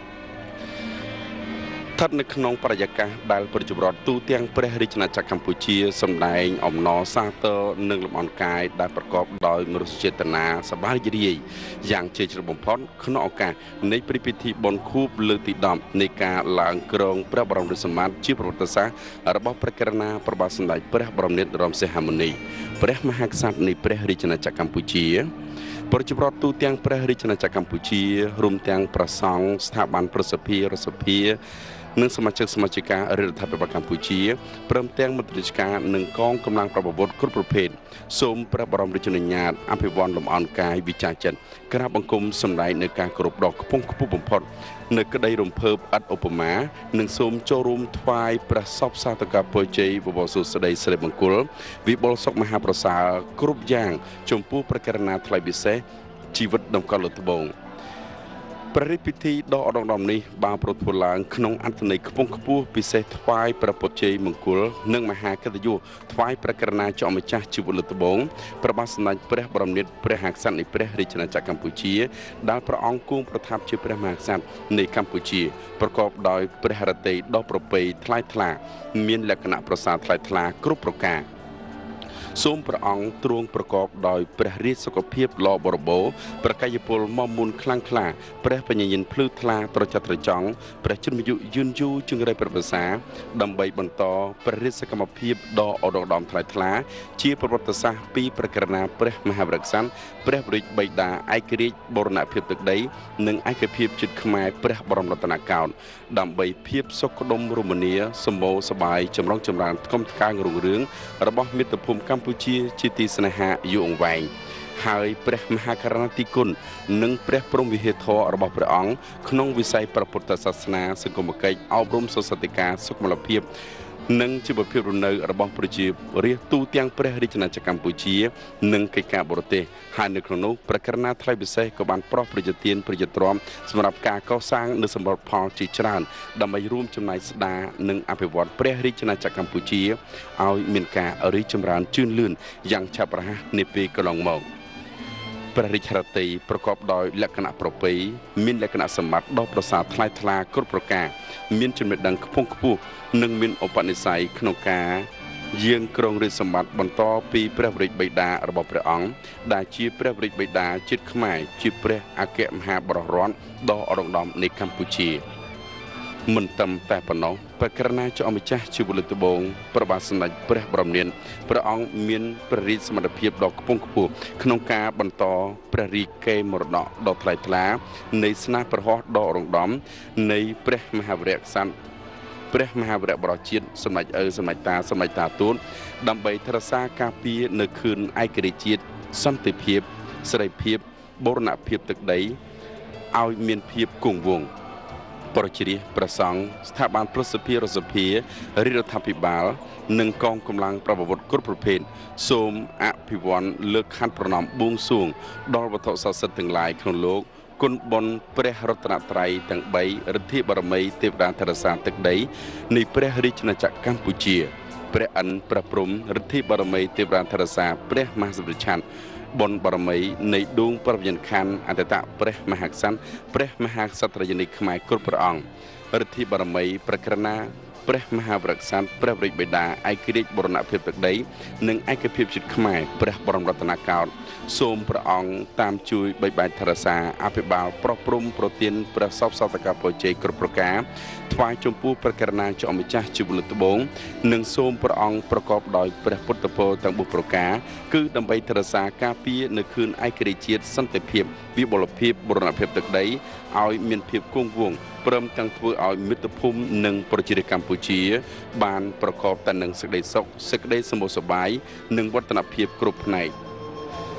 ស្ថិតនៅក្នុងបរិយាកាសដែលប្រជាពលរដ្ឋទូទាំងព្រះរាជាណាចក្រកម្ពុជាសម្ដែងអំណរសាទរនិងលំអរកាយដែលប្រកបដោយមនោសញ្ចេតនាសប្បាយរីករាយយ៉ាងជឿជ្រៅបំផុតក្នុងឱកាសនៃព្រឹត្តិពិធីបុណ្យខួបលើកទីដប់នៃការឡើងគ្រងព្រះបរមរាជសម្បត្តិជាប្រវត្តិសាស្ត្ររបស់ព្រះករុណាព្រះបាទសម្ដេចព្រះបរមនាថនរោត្តមសីហមុនីព្រះមហាក្សត្រនៃព្រះរាជាណាចក្រកម្ពុជាប្រជាពលរដ្ឋទូទាំងព្រះរាជាណាចក្រកម្ពុជារួមទាំងប្រសង់ស្ថាប័នប្រសិទ្ធិរដ្ឋសភានិងសមាជិកសមាជិការដ្ឋាភិបាលកម្ពុជាព្រមទាំងមន្ត្រីរាជការនិងកងកម្លាំងប្រព័ន្ធគ្រប់ប្រភេទសូមព្រះបរមរាជោញ្ញាតអភិវឌ្ឍលំអរកាយវិចារចិត្តក្រាបបង្គំសម្ដែងនៅការគោរពដ៏ខ្ពង់ខ្ពស់បំផុតនៅក្តីរំភើបឥតឧបមានិងសូមចូលរួមថ្វាយព្រះសពសាធកពរជ័យបបរសុស្ដីសិរីមង្គលវិបុលសុខមហាប្រសើរគ្រប់យ៉ាងចំពោះព្រះករុណាថ្លៃពិសេសជីវិតដំណើរលើត្បូងព្រះរាជពិធីដ៏ឧត្តមដំនេះបានប្រធ្វើឡើងក្នុងអត្ថន័យខ្ពង់ខ្ពស់ពិសេសថ្វាយព្រះពុទ្ធជ័យមង្គលនិងមហាកិត្តិយសថ្វាយព្រះករុណាចោមម្ចាស់ជីវិតលើត្បូងព្រះបាទសម្ដេចព្រះបរមនាថព្រះមហាក្សត្រនៃព្រះរាជាណាចក្រកម្ពុជាដែលព្រះអង្គគង់ប្រថាប់ជាព្រះមហាក្សត្រនៃកម្ពុជាប្រកបដោយព្រះハរតីដ៏ប្រពៃថ្លៃថ្លាមានលក្ខណៈប្រសើរថ្លៃថ្លាគ្រប់ប្រការសូមព្រះអង្គទ្រង់ប្រកបដោយព្រះរាជសុខភាពល្អបរិបូរណ៍ប្រកាយពលមមុនខ្លាំងក្លាព្រះបញ្ញាញាណភ្លឺថ្លាត្រចះត្រចង់ព្រះជន្មាយុយឺនយូរជង្រៃព្រះប្រសាដើម្បីបន្តព្រះរាជសកម្មភាពដ៏ឧត្តមឧត្តមថ្លៃថ្លាជាប្រវត្តិសាស្ត្រពីព្រះករុណាព្រះមហាវរក្សត្រព្រះបរិយាបិតាឯករាជ្យបូរណភាពទឹកដីនិងឯកភាពជាតិខ្មែរព្រះបរមរតនកោដ្ឋដើម្បីភាពសុខដុមរមនាសម្បូរសប្បាយចម្រុងចម្រើនថ្កុំថ្កើងរុងរឿងរបស់មាតុភូមិកម្ពុជាជាទីស្នេហាយូរអង្វែងហើយព្រះមហាករុណាธิគុណនិងព្រះព្រហ្មវិហារធម៌របស់ព្រះអង្គក្នុងវិស័យព្រះពុទ្ធសាសនាសង្គមគិច្ចអប់រំសុសតិការសុខុមាលភាពនិងជីវភាពរស់នៅរបស់ប្រជារាស្ត្រទូទាំងព្រះរាជាណាចក្រកម្ពុជានិងកិច្ចការបរទេសហើយនៅក្នុងនោះព្រះករុណាថ្លៃពិសេសក៏បានប្រោសប្រជាទានប្រជាទ្រាំសម្រាប់ការកសាងនូវសម្បត្តិផលជាច្រើនដើម្បីរួមចំណែកស្ដារនិងអភិវឌ្ឍព្រះរាជាណាចក្រកម្ពុជាឲ្យមានការរីកចម្រើនជឿនលឿនយ៉ាងឆាប់រហ័សនាពេលកន្លងមកព្រះរាជហឫទ័យប្រកបដោយលក្ខណៈប្រពៃមានលក្ខណៈសម្បត្តិដ៏ប្រសើរថ្លៃថ្លាគ្រប់ប្រការមានចំណេះដឹងខ្ពង់ខ្ពស់និងមានឧបនិស្ស័យក្នុងការយាងគ្រងរាជសម្បត្តិបន្តពីព្រះរាជបិតារបស់ព្រះអង្គដែលជាព្រះរាជបិតាជាតិខ្មែរជាព្រះអគ្គមហាបរិរដ្ឋដ៏ឧត្តមឧត្តមនៃកម្ពុជាមិនត្រឹមតែប៉ុណ្ណោះព្រះករុណាចោមម្ចាស់ជីវិតលើត្បូងព្រះបាទសម្ដេចព្រះបរមនាថព្រះអង្គមានព្រះរាជសមត្ថភាពដ៏ខ្ពង់ខ្ពស់ក្នុងការបន្តព្រះរាជកេរមរតកដ៏ថ្លៃថ្លានៃស្នាព្រះហស្ថដ៏រងដំនៃព្រះមហាវីរក្សត្រព្រះមហាវីរៈបរិជាតិសម្ដេចឪសម្ដេចតាសម្ដេចតាទូនដើម្បីថែរក្សាការពារនៅខឿនឯករាជ្យជាតិសន្តិភាពសេរីភាពបូរណភាពទឹកដីឲ្យមានភាពគង់វង្សប្រជារាស្ត្រប្រសង់ស្ថាប័នប្រសិទ្ធិរដ្ឋសភារាជរដ្ឋាភិបាលនិងកងកម្លាំងប្រវត្តិគ្រប់ប្រភេទសូមអភិវឌ្ឍលើកខណ្ឌប្រណម្យបួងសួងដល់វត្ថុស័ក្តិសិទ្ធិទាំងឡាយក្នុងលោកគុណបុណ្យព្រះរតនត្រ័យទាំងបីឫទ្ធិបរមីទេវតាថេរសាទឹកដីនៃព្រះរាជាណាចក្រកម្ពុជាព្រះអិនព្រះព្រំឫទ្ធិបរមីទេវតាថេរសាព្រះមហាសម្ដេចឆាន់បុណ្យបរមីនៃដួងប្រវិញ្ញាណខណ្ឌអតីតព្រះមហាក្សត្រព្រះមហាក្សត្ររាជនៃខ្មែរគ្រប់ព្រះអង្គឫទ្ធិបរមីព្រះករុណាព្រះមហាវរក្សត្រព្រះរាជបិតាឯករាជ្យបូរណភាពទឹកដីនិងឯកភាពជាតិខ្មែរព្រះបរមរតនកោដ្ឋសូមព្រះអង្គតាមជួយបីបាច់ថែរក្សាអភិបាលប្រោះព្រំប្រទានព្រះសពសតកពរជ័យគ្រប់ប្រការថ្វាយចំពោះព្រះករុណាចោមម្ចាស់ជីវិតលើត្បូងនិងសូមព្រះអង្គប្រកបដោយព្រះពុទ្ធពរទាំងបុព្វប្រការគឺដើម្បីថែរក្សាការពារនៅខឿនឯករាជ្យជាតិសន្តិភាពវិបុលភាពបូរណភាពទឹកដីឲ្យមានភាពគង់វង្សព្រមទាំងធ្វើឲ្យមាតុភូមិនិងប្រជារាស្ត្រកម្ពុជាបានប្រកបតែនឹងសេចក្តីសុខសេចក្តីសម្បូរសប្បាយនិងវឌ្ឍនភាពគ្រប់ផ្នែក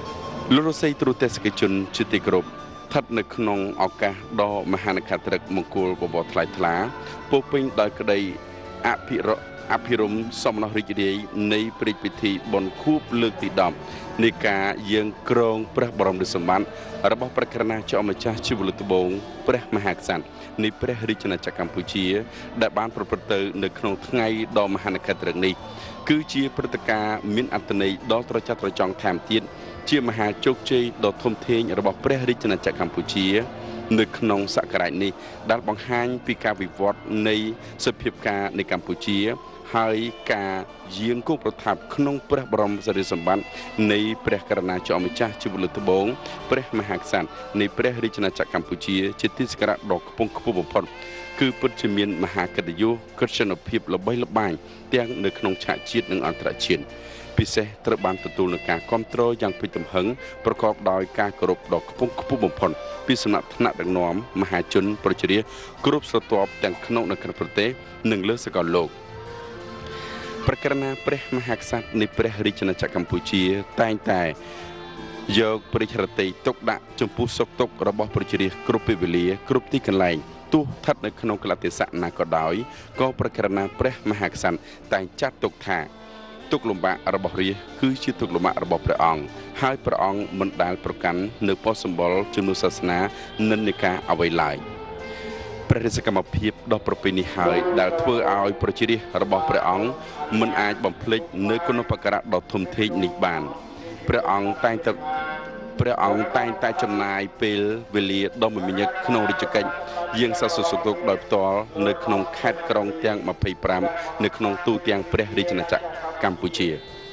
លោកលោកស្រីទូរទស្សនិកជនជាទីគោរពស្ថិតនៅក្នុងឱកាសដ៏មហានក្ខត្រឹកមង្គលបបរថ្លៃថ្លាពោពេញដោយក្តីអភិរអភិរមសមណរីករាយនៃព្រឹត្តិពិធីបុណ្យខួបលើកទីដប់នៃការយាងក្រងព្រះបរមរាជសម្បត្តិរបស់ព្រះករុណាចៅម្ចាស់ជីវលត្បូងព្រះមហាក្សត្រនៃព្រះរាជាណាចក្រកម្ពុជាដែលបានប្រព្រឹត្តទៅនៅក្នុងថ្ងៃដ៏មហានក្ខត្រឹកនេះគឺជាព្រឹត្តិការណ៍មានអត្ថន័យដ៏ត្រចះត្រចង់ថែមទៀតជាមហាជោគជ័យដ៏ធំធេងរបស់ព្រះរាជាណាចក្រកម្ពុជានៅក្នុងសក្ការៈនេះដែលបង្ហាញពីការវិវត្តនៃសភាពការនៃកម្ពុជាហើយការយាងគង់ប្រថាប់ក្នុងព្រះបរមសារីសម្បត្តិនៃព្រះករុណាចៅម្ចាស់ជីវលត្បូងព្រះមហាក្សត្រនៃព្រះរាជាណាចក្រកម្ពុជាជាទីសក្ការៈដ៏ខ្ពង់ខ្ពស់បំផុតគឺពិតជាមានមហាកិត្តិយសកិត្តិយសភាពល្បីល្បាញទាំងនៅក្នុងឆាកជាតិនិងអន្តរជាតិពិសេសត្រូវបានទទួលនឹងការគ្រប់គ្រងយ៉ាងពេញទំហឹងប្រកបដោយការគោរពដ៏ខ្ពង់ខ្ពស់បំផុតពីសំណាក់ថ្នាក់ដឹកនាំមហាជនប្រជារាស្ត្រគ្រប់ស្រទាប់ទាំងក្នុងនិងក្រៅប្រទេសនិងលើសកលលោកព្រះករុណាព្រះមហាក្សត្រនៃព្រះរាជាណាចក្រកម្ពុជាតែងតែយកព្រះចរិតទុកដាក់ចំពោះសុខទុក្ខរបស់ប្រជារាស្ត្រគ្រប់ពេលវេលាគ្រប់ទីកន្លែងទោះស្ថិតនៅក្នុងកលតិសៈណាក៏ដោយក៏ព្រះករុណាព្រះមហាក្សត្រតែងចាត់ទុកថាទុក្ខលំបាករបស់រាស្ត្រគឺជាទុក្ខលំបាករបស់ព្រះអង្គហើយព្រះអង្គមិនដែលប្រកាន់នៅប៉ុស្តិ៍សម្បុរជំនឿសាសនានិន្នាការអ្វីឡើយព្រះរាជកម្មភាពដ៏ប្រពៃនេះហើយដែលធ្វើឲ្យប្រជារាស្ត្ររបស់ព្រះអង្គមិនអាចបំភ្លេចនៅគុណបក្ការៈដ៏ធំធេងនេះបានព្រះអង្គតែងតែព្រះអង្គតែងតែចំណាយពេលវេលាដ៏មមាញឹកក្នុងរាជកិច្ចយាងសរសើរសុខទុក្ខដោយផ្ទាល់នៅក្នុងខេត្តក្រុងទាំងម្ភៃប្រាំនៅក្នុងទូទាំងព្រះរាជាណាចក្រកម្ពុជា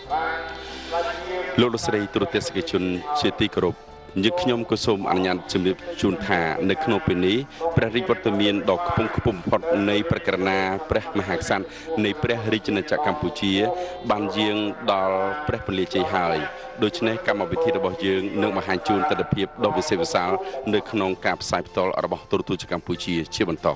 លោកលោកស្រីទូរទស្សនិកជនជាទីគោរពយើងខ្ញុំក៏សូមអនុញ្ញាតជម្រាបជូនថានៅក្នុងពេលនេះព្រះរាជវត្តមានដ៏ខ្ពង់ខ្ពស់បំផុតនៃព្រះករុណាព្រះមហាក្សត្រនៃព្រះរាជាណាចក្រកម្ពុជាបានយាងដល់ព្រះពលាជ័យហើយដូច្នេះកម្មវិធីរបស់យើងនឹងបង្ហាញជូនទស្សនវិជ្ជាដ៏វិសេសវិសាលនៅក្នុងការផ្សាយផ្ទាល់របស់ទូរទស្សន៍កម្ពុជាជាបន្ត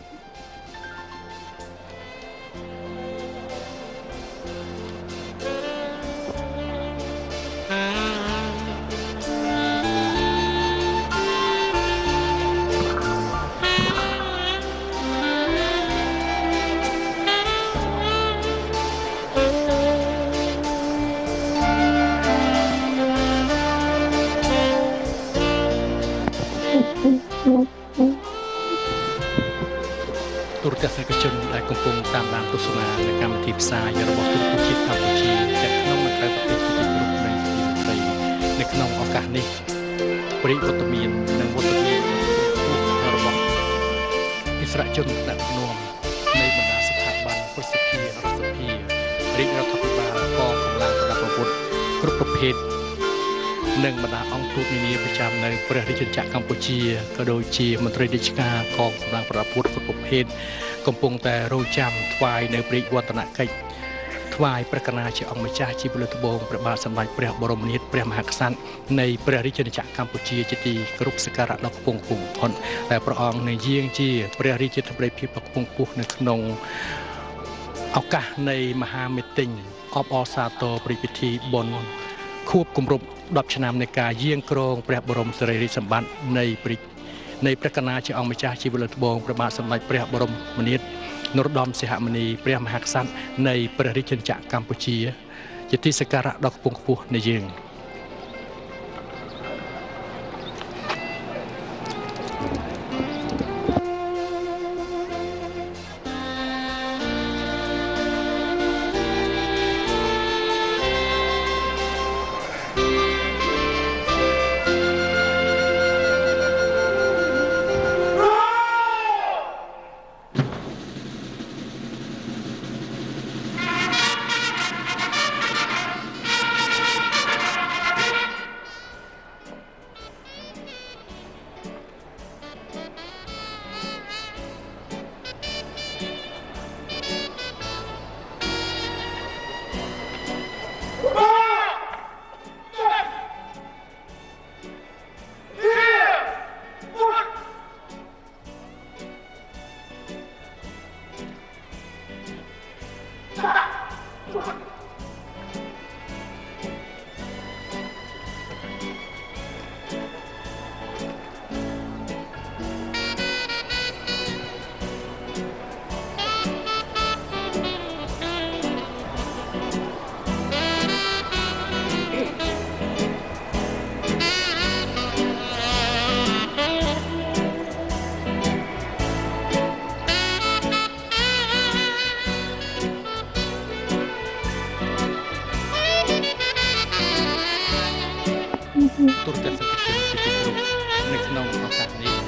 ទូរទស្សនិកជនដែលកំពុងតាមដានទស្សនានៅកម្មវិធីផ្សាយរបស់ទូរទស្សន៍ជាតិកម្ពុជាទាំងក្នុងនិងក្រៅប្រទេសជាទីគោរពនិងទីមេត្រីនៅក្នុងឱកាសនេះព្រះវត្តមាននិងវត្តមានរបស់អិសរាជជនដឹកនាំនៃបណ្ដាស្ថាប័នព្រឹទ្ធសភារដ្ឋសភារាជរដ្ឋាភិបាលកងកម្លាំងប្រដាប់អាវុធគ្រប់ប្រភេទនិងបណ្ដាអង្គទូតនានាប្រចាំនៅព្រះរាជាណាចក្រកម្ពុជាក៏ដូចជាមន្ត្រីរាជការកងកម្លាំងប្រដាប់អាវុធគ្រប់ប្រភេទកំពុងតែរងចាំថ្វាយនៅព្រះវត្តនកិច្ចថ្វាយព្រះករុណាជាអង្គម្ចាស់ជីវលត្បូងព្រះបាទសម្ដេចព្រះបរមនាថព្រះមហាក្សត្រនៃព្រះរាជាណាចក្រកម្ពុជាជាទីគោរពសក្ការៈដ៏ខ្ពង់ខ្ពស់បំផុតតែព្រះអង្គនឹងយាងជាព្រះរាជាធិបតីភាពដ៏ខ្ពង់ខ្ពស់នៅក្នុងឱកាសនៃមហាមេត្តាអបអរសាទរព្រះពិធីបុណ្យខួបគម្រប់ដប់ឆ្នាំនៃការយាងគ្រងព្រះបរមសារីរិកសម្បត្តិនៃព្រះនៃព្រះករុណាជាអង្គម្ចាស់ជីវលត្បូងព្រះបាទសម្ដេចព្រះបរមនាថនរោត្តមសីហមុនីព្រះមហាក្សត្រនៃព្រះរាជាណាចក្រកម្ពុជាជាទីសក្ការៈដ៏ខ្ពង់ខ្ពស់នៃយើងសនិកជនជាទីគោរពនៅក្នុងឱកាសនេះ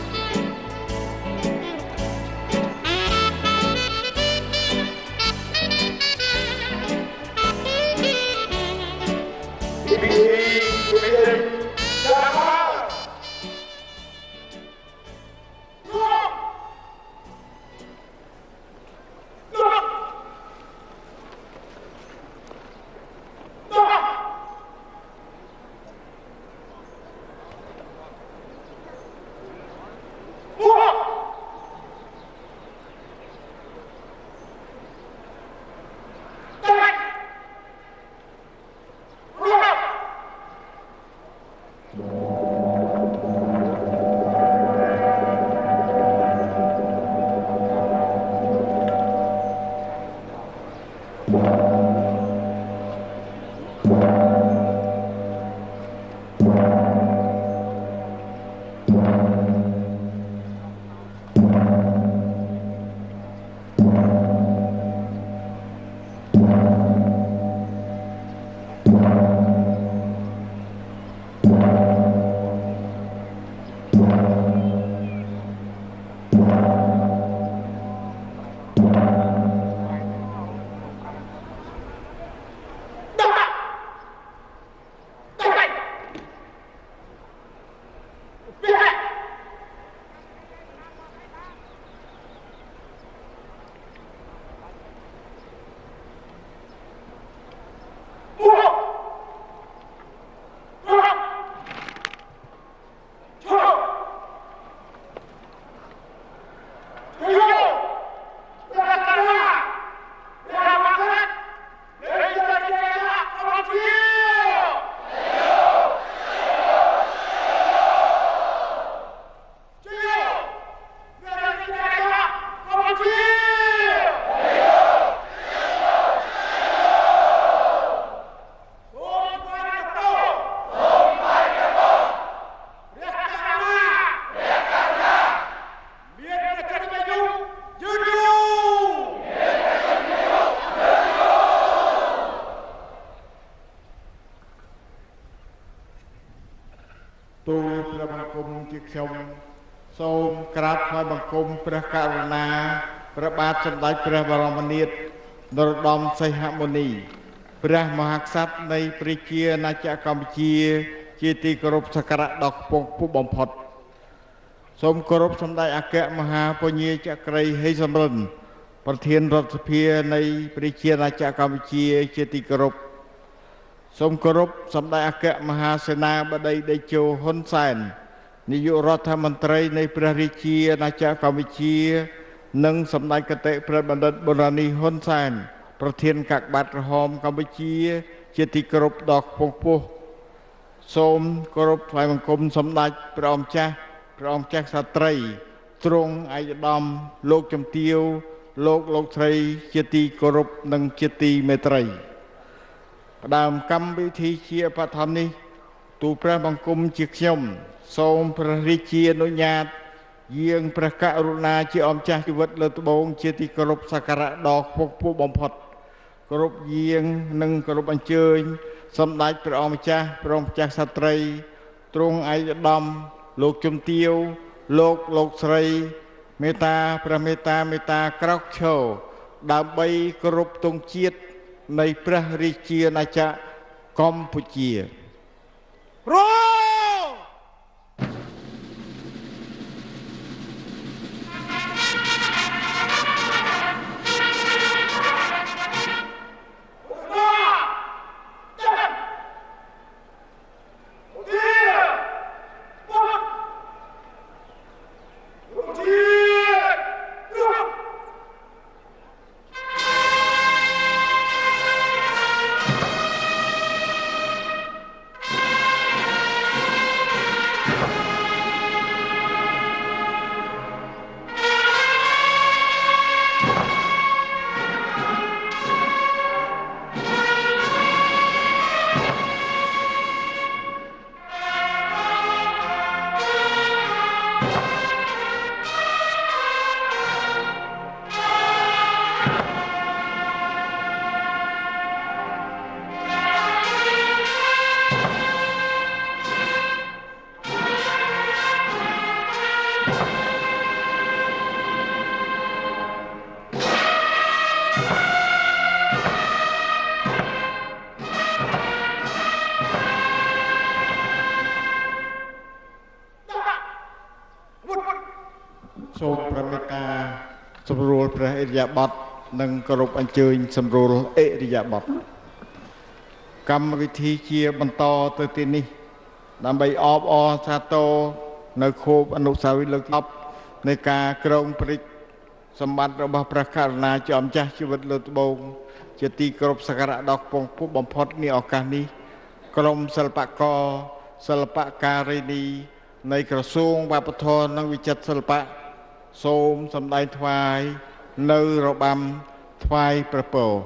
ទូលព្រះបង្គំជាខ្ញុំសូមក្រាបថ្វាយបង្គំព្រះករុណាព្រះបាទសម្ដេចព្រះបរមនាថនរោត្តមសីហមុនីព្រះមហាក្សត្រនៃប្រជាណាចក្រកម្ពុជាជាទីគោរពសក្ការៈដ៏ខ្ពង់ខ្ពស់បំផុតសូមគោរពសម្ដេចអគ្គមហាពញាចក្រីហេសំរិនប្រធានរដ្ឋសភានៃប្រជាណាចក្រកម្ពុជាជាទីគោរពសូមគោរពសម្ដេចអគ្គមហាសេនាបតីតេជោហ៊ុនសែននាយករដ្ឋមន្ត្រីនៃព្រះរាជាណាចក្រកម្ពុជានិងសម្ដេចគតិព្រះបណ្ឌិតបូរ៉ានីហ៊ុនសែនប្រធានកាកបាទក្រហមកម្ពុជាជាទីគោរពដ៏ខ្ពង់ខ្ពស់សូមគោរពថ្វាយបង្គំសម្ដេចព្រះអង្គម្ចាស់ព្រះអង្គម្ចាស់ក្សត្រីទ្រង់ឯកឧត្តមលោកជំទាវលោកលោកស្រីជាទីគោរពនិងជាទីមេត្រីផ្ដើមកម្មវិធីជាបឋមនេះទូលព្រះបង្គំជាខ្ញុំសូមព្រះរាជាអនុញ្ញាតយាងព្រះករុណាជាអម្ចាស់ជីវិតលើត្បូងជាទីគោរពសក្ការៈដ៏ខ្ពង់ខ្ពស់បំផុតគោរពយាងនិងគោរពអញ្ជើញសម្ដេចព្រះអង្គម្ចាស់ព្រះអង្គម្ចាស់ក្សត្រីទ្រង់ឯកឧត្តមលោកជំទាវលោកលោកស្រីមេត្តាព្រះមេត្តាមេត្តាក្រោកឈរដើម្បីគោរពទង់ជាតិនៃព្រះរាជាណាចក្រកម្ពុជារោសូមប្រមេតាសម្រួលព្រះឥរិយាបថនិងគោរពអញ្ជើញសម្រួលឥរិយាបថកម្មវិធីជាបន្តទៅទីនេះដើម្បីអបអរសាទរនៅខូបអនុស្សាវរីយ៍លើកទីដប់នៃការក្រងព្រឹត្តិសម្បត្តិរបស់ព្រះករុណាជាម្ចាស់ជីវិតលើត្បូងជាទីគោរពសក្ការៈដ៏ខ្ពង់ខ្ពស់បំផុតនាឱកាសនេះក្រុមសិល្បករសិល្បការីនីនៃក្រសួងវប្បធម៌និងវិចិត្រសិល្បៈសូមសម្ដែងថ្វាយនៅរបាំថ្វាយព្រះពរ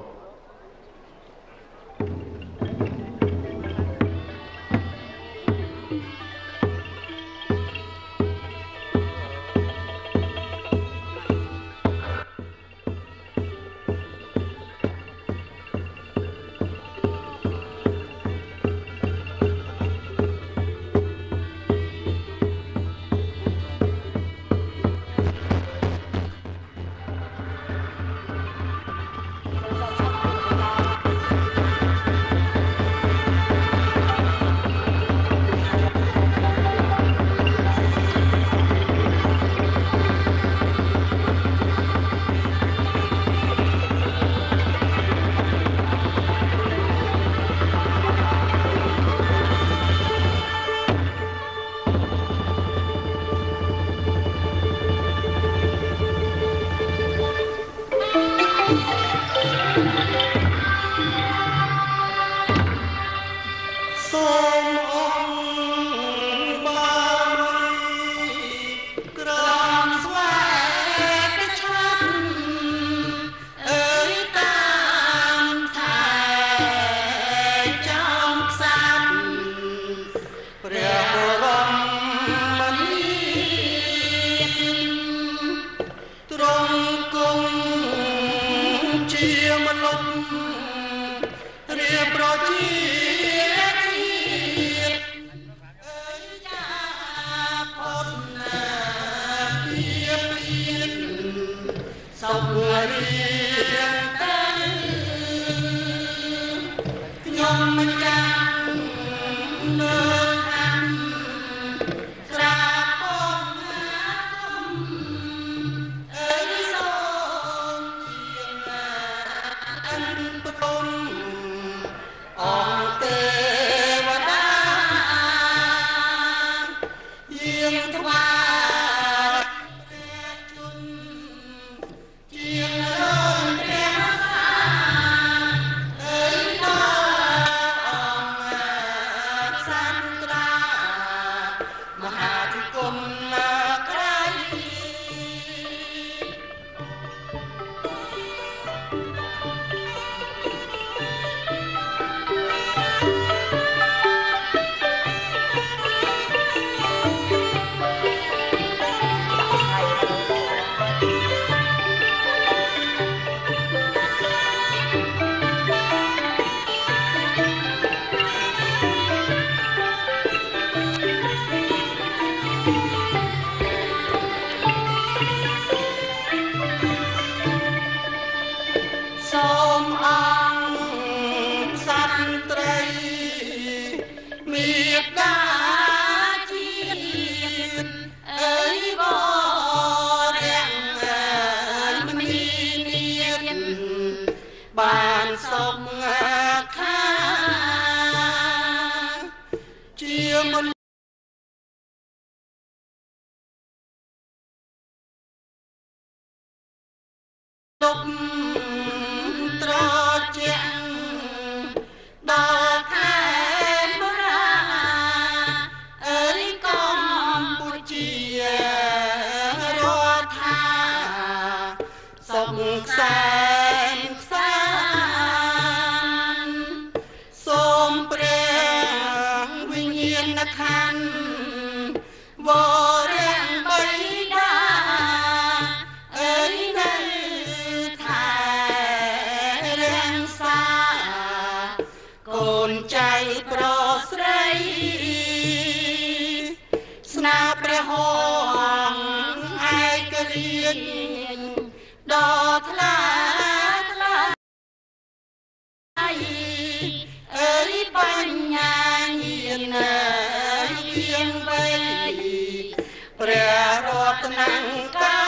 ព្រះរតនកោ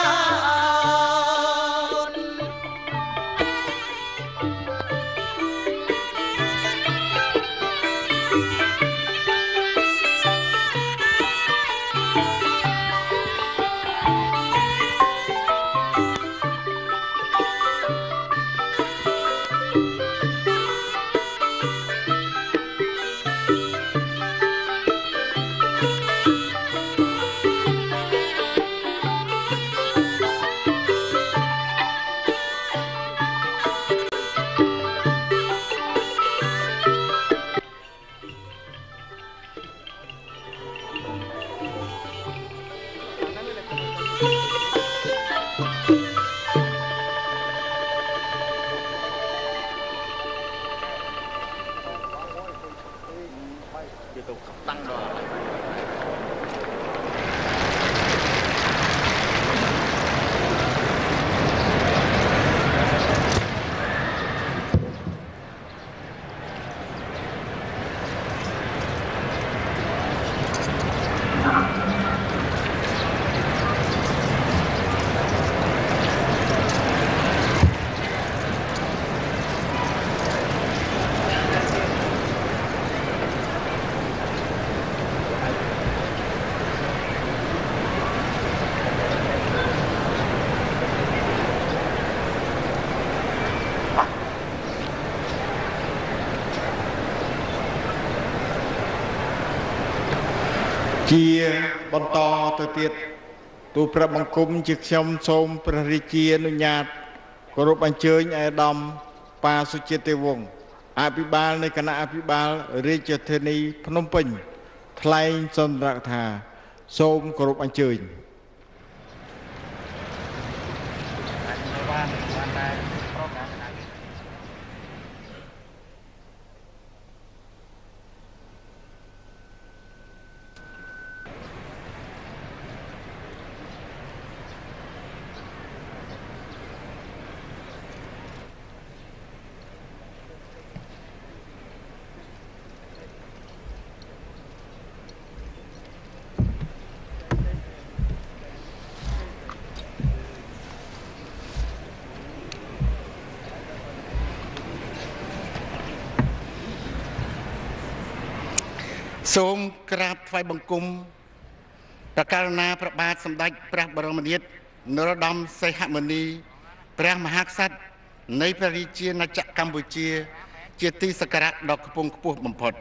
ជាបន្តទៅទៀតទូព្រះបង្គំជាខ្ញុំសូមព្រះរាជាអនុញ្ញាតគោរពអញ្ជើញអាដាមប៉ាសុជាទេវង្សអភិបាលនៃគណៈអភិបាលរាជធានីភ្នំពេញថ្លែងសន្ទរកថាសូមគោរពអញ្ជើញសូមក្រាបថ្វាយបង្គំប្រកាសណាព្រះបាទសម្ដេចព្រះបរមនាថនរោត្តមសីហមុនីព្រះមហាក្សត្រនៃព្រះរាជាណាចក្រកម្ពុជាជាទីសក្ការៈដ៏ខ្ពង់ខ្ពស់បំផុត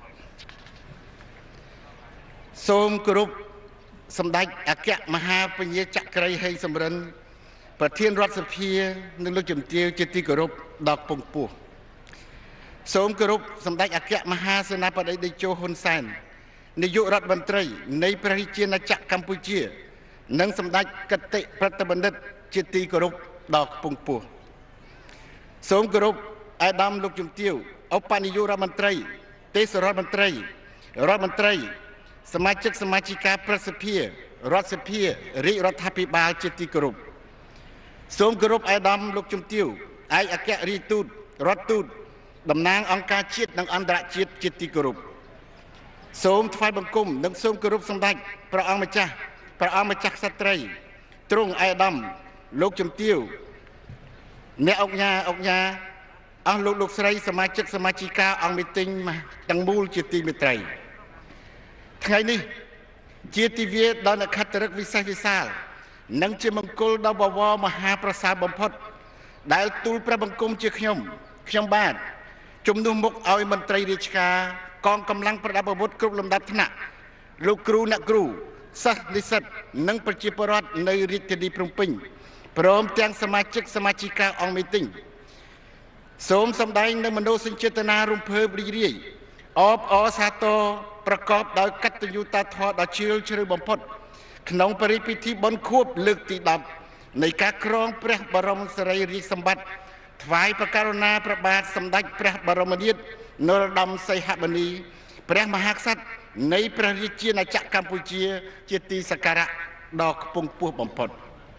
សូមគោរពសម្ដេចអគ្គមហាពញាចក្រីហេងសំរិនប្រធានរដ្ឋសភានិងលោកជំទាវជាទីគោរពដ៏ខ្ពង់ខ្ពស់សូមគោរពសម្ដេចអគ្គមហាសេនាបតីតេជោហ៊ុនសែននាយករដ្ឋមន្ត្រីនៃព្រះរាជាណាចក្រកម្ពុជានិងសម្ដេចគតិប្រតិបណ្ឌិតជាទីគោរពដ៏ខ្ពង់ខ្ពស់សូមគោរពអាដាមលោកជំទាវឧបនាយករដ្ឋមន្ត្រីទេសរដ្ឋមន្ត្រីរដ្ឋមន្ត្រីសមាជិកសមាជិកាប្រសិទ្ធិរដ្ឋសភារាជរដ្ឋាភិបាលជាទីគោរពសូមគោរពអាដាមលោកជំទាវឯកអគ្គរដ្ឋទូតរដ្ឋទូតតំណាងអង្គការជាតិនិងអន្តរជាតិជាទីគោរពសូមថ្វាយបង្គំនិងសូមគោរពសម្ដេចព្រះអង្គម្ចាស់ព្រះអង្គម្ចាស់ក្សត្រីទ្រង់អាដាមលោកជំទាវអ្នកអង្គញាអង្គញាអស់លោកលោកស្រីសមាជិកសមាជិកាអង្គមីទិញទាំងមូលជាទីមេត្រីថ្ងៃនេះជាទិវាដ៏នក្ខត្តរឹកវិសេសវិសាលនិងជាមង្គលដ៏បវរមហាប្រសើរបំផុតដែលទូលព្រះបង្គំជាខ្ញុំខ្ញុំបាទជំនួសមុខឲ្យមន្ត្រីរាជការកងកម្លាំងប្រដាប់អាវុធគ្រប់លំដាប់ថ្នាក់លោកគ្រូអ្នកគ្រូសិស្សនិស្សិតនិងប្រជាពលរដ្ឋនៅរាជធានីភ្នំពេញព្រមទាំងសមាជិកសមាជិកាអង្គមីទិញសូមសម្ដែងនៅមនោសញ្ចេតនារំភើបរីករាយអបអរសាទរប្រកបដោយកតញ្ញូតាធម៌ដ៏ជ្រាលជ្រៅបំផុតក្នុងបរិពិធីបុណ្យខួបលើកទីដប់នៃការក្រងព្រះបរមសារីរិកសម្បត្តិថ្វាយព្រះករុណាព្រះបាទសម្ដេចព្រះបរមនាថនរោត្តមសីហមុនីព្រះមហាក្សត្រនៃព្រះរាជាណាចក្រកម្ពុជាជាទីសក្ការៈដ៏ខ្ពង់ខ្ពស់បំផុត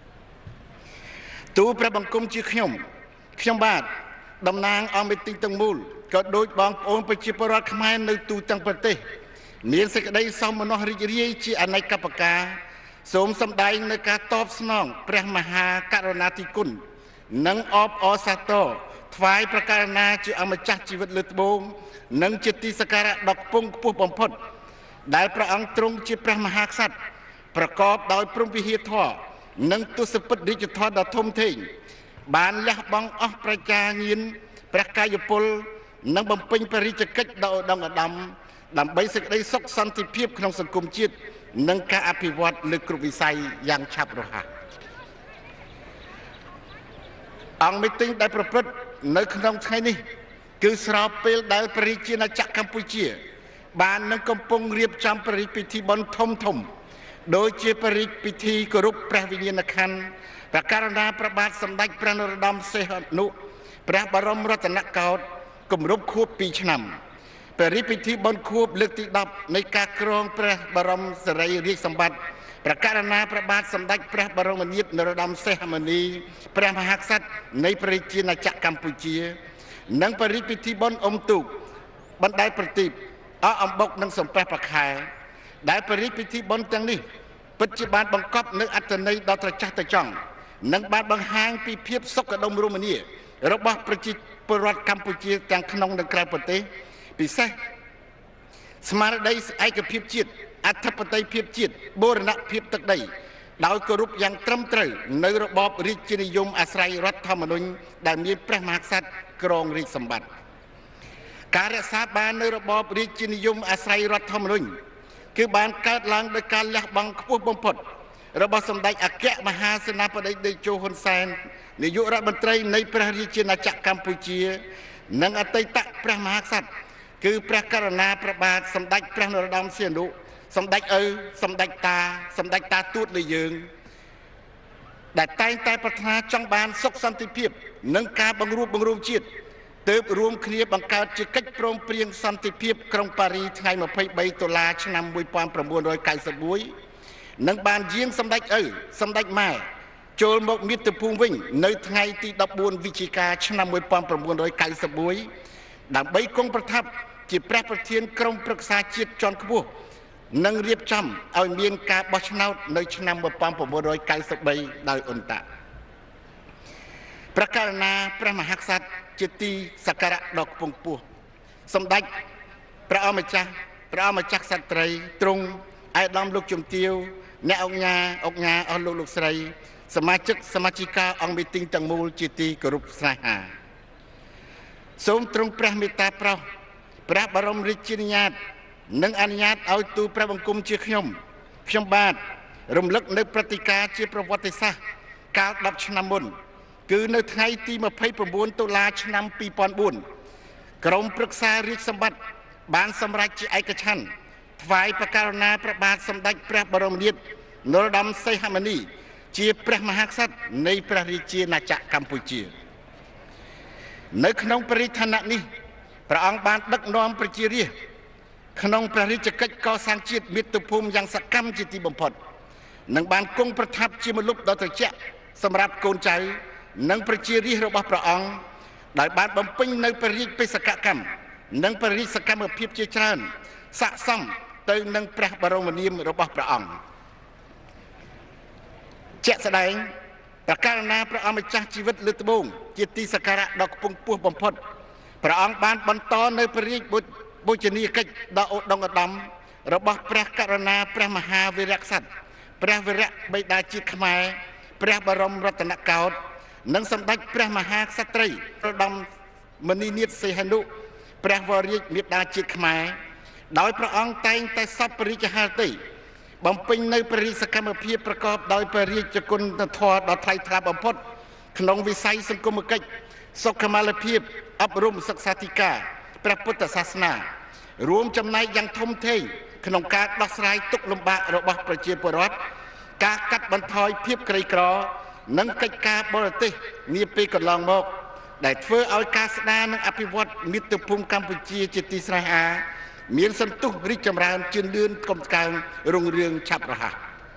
ទូលព្រះបង្គំជាខ្ញុំខ្ញុំបាទតំណាងអង្គមីទិញទាំងមូលក៏ដូចបងប្អូនប្រជាពលរដ្ឋខ្មែរនៅទូទាំងប្រទេសមានសេចក្តីសោមនស្សរីករាយជាអនេកបការសូមសម្ដែងនៅការតបស្នងព្រះមហាករុណាធិគុណនិងអបអរសាទរថ្វាយប្រកាសណាជាអម្ចាស់ជីវិតលើត្បូងនិងជាទីសក្ការៈដ៏ខ្ពង់ខ្ពស់បំផុតដែលព្រះអង្គទ្រង់ជាព្រះមហាក្សត្រប្រកបដោយព្រហ្មវិហារធម៌និងទស្សពិតរាជធម៌ដ៏ធំធេងបានលះបង់អស់ប្រជាញាណព្រះកាយពលនិងបំពេញបរិជ្ជកិច្ចដ៏ឧត្តមឧត្តមដើម្បីសេចក្តីសុខសន្តិភាពក្នុងសង្គមជាតិនិងការអភិវឌ្ឍលើគ្រប់វិស័យយ៉ាងឆាប់រហ័សអង្គមីទីងដែលប្រព្រឹត្តនៅក្នុងថ្ងៃនេះគឺស្របពេលដែលព្រះរាជាណាចក្រកម្ពុជាបាននឹងកំពុងរៀបចំព្រះរាជពិធីបុណ្យធំធំដោយជាព្រះរាជពិធីគោរពព្រះវិញ្ញាណក្ខន្ធព្រះករុណាព្រះបាទសម្ដេចព្រះនរោត្តមសីហនុព្រះបរមរតនកោដ្ឋគម្រប់ខួបពីរឆ្នាំព្រះរាជពិធីបុណ្យខួបលើកទីដប់នៃការគ្រងព្រះបរមសារីរាជសម្បត្តិព្រះករុណាព្រះបាទសម្ដេចព្រះបរមនាថនរោត្តមសីហមុនីព្រះមហាក្សត្រនៃព្រះរាជាណាចក្រកម្ពុជានិងព្រះរាជពិធីបុណ្យអុំទូកបណ្ដែតប្រទីបអកអំបុកនិងសំពះប្រខែដែលព្រះរាជពិធីបុណ្យទាំងនេះពិតជាបានបង្កប់នូវអត្ថន័យដ៏ត្រចះត្រចង់និងបានបង្ហាញពីភាពសុខដុមរមនារបស់ប្រជាពលរដ្ឋកម្ពុជាទាំងក្នុងនិងក្រៅប្រទេសពិសេសស្មារតីឯកភាពជាតិអធិបតេយ្យភាពជាតិបូរណភាពទឹកដីដោយគោរពយ៉ាងត្រឹមត្រូវនៅរបបរាជានិយមអាស្រ័យរដ្ឋធម្មនុញ្ញដែលមានព្រះមហាក្សត្រគ្រងរាជសម្បត្តិការរក្សាបាននៅរបបរាជានិយមអាស្រ័យរដ្ឋធម្មនុញ្ញគឺបានកើតឡើងដោយការលះបង់ខ្ពស់បំផុតរបស់សម្ដេចអគ្គមហាសេនាបតីតេជោហ៊ុនសែននាយករដ្ឋមន្ត្រីនៃព្រះរាជាណាចក្រកម្ពុជានិងអតីតព្រះមហាក្សត្រគឺព្រះករុណាព្រះបាទសម្ដេចព្រះនរោត្តមសីហនុសម្ដេចឪសម្ដេចតាសម្ដេចតាទូតលើយើងដែលតែងតែប្រាថ្នាចង់បានសុខសន្តិភាពនិងការបង្រួបបង្រួមជាតិទើបរួមគ្នាបង្កើតជាកិច្ចព្រមព្រៀងសន្តិភាពក្រុងប៉ារីថ្ងៃម្ភៃបីតុលាឆ្នាំmột nghìn chín trăm chín mươi mốtនិងបានយាងសម្ដេចឪសម្ដេចម៉ែចូលមកមាតុភូមិវិញនៅថ្ងៃទីដប់បួនវិច្ឆិកាឆ្នាំmột nghìn chín trăm chín mươi mốtដើម្បីគង់ប្រថាប់ជាព្រះប្រធានក្រុមប្រឹក្សាជាតិជាន់ខ្ពស់និងរៀបចំឲ្យមានការបោះឆ្នោតនៅឆ្នាំmột nghìn chín trăm chín mươi baដោយអ៊ុនតាព្រះករុណាព្រះមហាក្សត្រជាទីសក្ការៈដ៏ខ្ពង់ខ្ពស់សម្ដេចព្រះអម្ចាស់ព្រះអម្ចាស់ក្សត្រីទ្រង់ឯកឧត្តមលោកជំទាវអ្នកអង្គការអង្គការអស់លោកលោកស្រីសមាជិកសមាជិកាអង្គមីទីងទាំងមូលជាទីគោរពស្នេហាសូមទ្រង់ព្រះមេត្តាប្រោសព្រះបរមរាជានុញ្ញាតនិងអនុញ្ញាតឲ្យទូលព្រះបង្គំជាខ្ញុំខ្ញុំបាទរំលឹកនៅព្រឹត្តិការណ៍ជាប្រវត្តិសាស្ត្រកាលដប់ឆ្នាំមុនគឺនៅថ្ងៃទីម្ភៃ៩តុលាឆ្នាំពីរពាន់បួនក្រមប្រឹក្សារាជសម្បត្តិបានសម្រេចជាឯកច្ឆន្ទថ្វាយព្រះករុណាព្រះបាទសម្ដេចព្រះបរមនាថនរោត្តមសីហមុនីជាព្រះមហាក្សត្រនៃព្រះរាជាណាចក្រកម្ពុជានៅក្នុងព្រះរាជឋានៈនេះព្រះអង្គបានដឹកនាំប្រជារាស្ត្រក្នុងព្រះរាជកិច្ចកសាងជាតិមាតុភូមិយ៉ាងសកម្មជាទីបំផុតនិងបានគង់ប្រថាប់ជាមលុបដ៏ត្រជាក់សម្រាប់កូនចៅនិងប្រជារាស្ត្ររបស់ព្រះអង្គដោយបានបំពេញនៅព្រះរាជបេសកកម្មនិងព្រះរាជសកម្មភាពជាច្រើនស័ក្តិសមទៅនឹងព្រះបរមនាមរបស់ព្រះអង្គជាក់ស្ដែងព្រះករុណាព្រះអម្ចាស់ជីវិតលើត្បូងជាទីសក្ការៈដ៏ខ្ពង់ខ្ពស់បំផុតព្រះអង្គបានបន្តនៅព្រះរាជបូជនីយកិច្ចដ៏ឧត្តមឧត្តមរបស់ព្រះករុណាព្រះមហាវីរក្សត្រព្រះវីរៈបិតាជាតិខ្មែរព្រះបរមរតនកោដ្ឋនិងសម្ដេចព្រះមហាក្សត្រីនរោត្តមមុនីនាថសីហនុព្រះវររាជមាតាជាតិខ្មែរដោយព្រះអង្គតែងតែសពព្រះរាជហឫទ័យបំពេញនៅព្រះរាជសកម្មភាពប្រកបដោយព្រះរាជគុណធម៌ដ៏ថ្លៃថ្លាបំផុតក្នុងវិស័យសង្គមគិច្ចសុខុមាលភាពអប់រំសិក្សាធិការព្រះពុទ្ធសាសនារួមចំណែកយ៉ាងធំធេងក្នុងការដោះស្រាយទុក្ខលំបាករបស់ប្រជាពលរដ្ឋការកាត់បន្ថយភាពក្រីក្រនិងកិច្ចការបរទេសនាពេលកន្លងមកដែលធ្វើឲ្យការស្ដារនិងអភិវឌ្ឍមាតុភូមិកម្ពុជាជាទីស្រែអាមានសន្ទុះរីកចម្រើនជឿនលឿនកុំស្កើងរុងរឿងឆាប់រហ័ស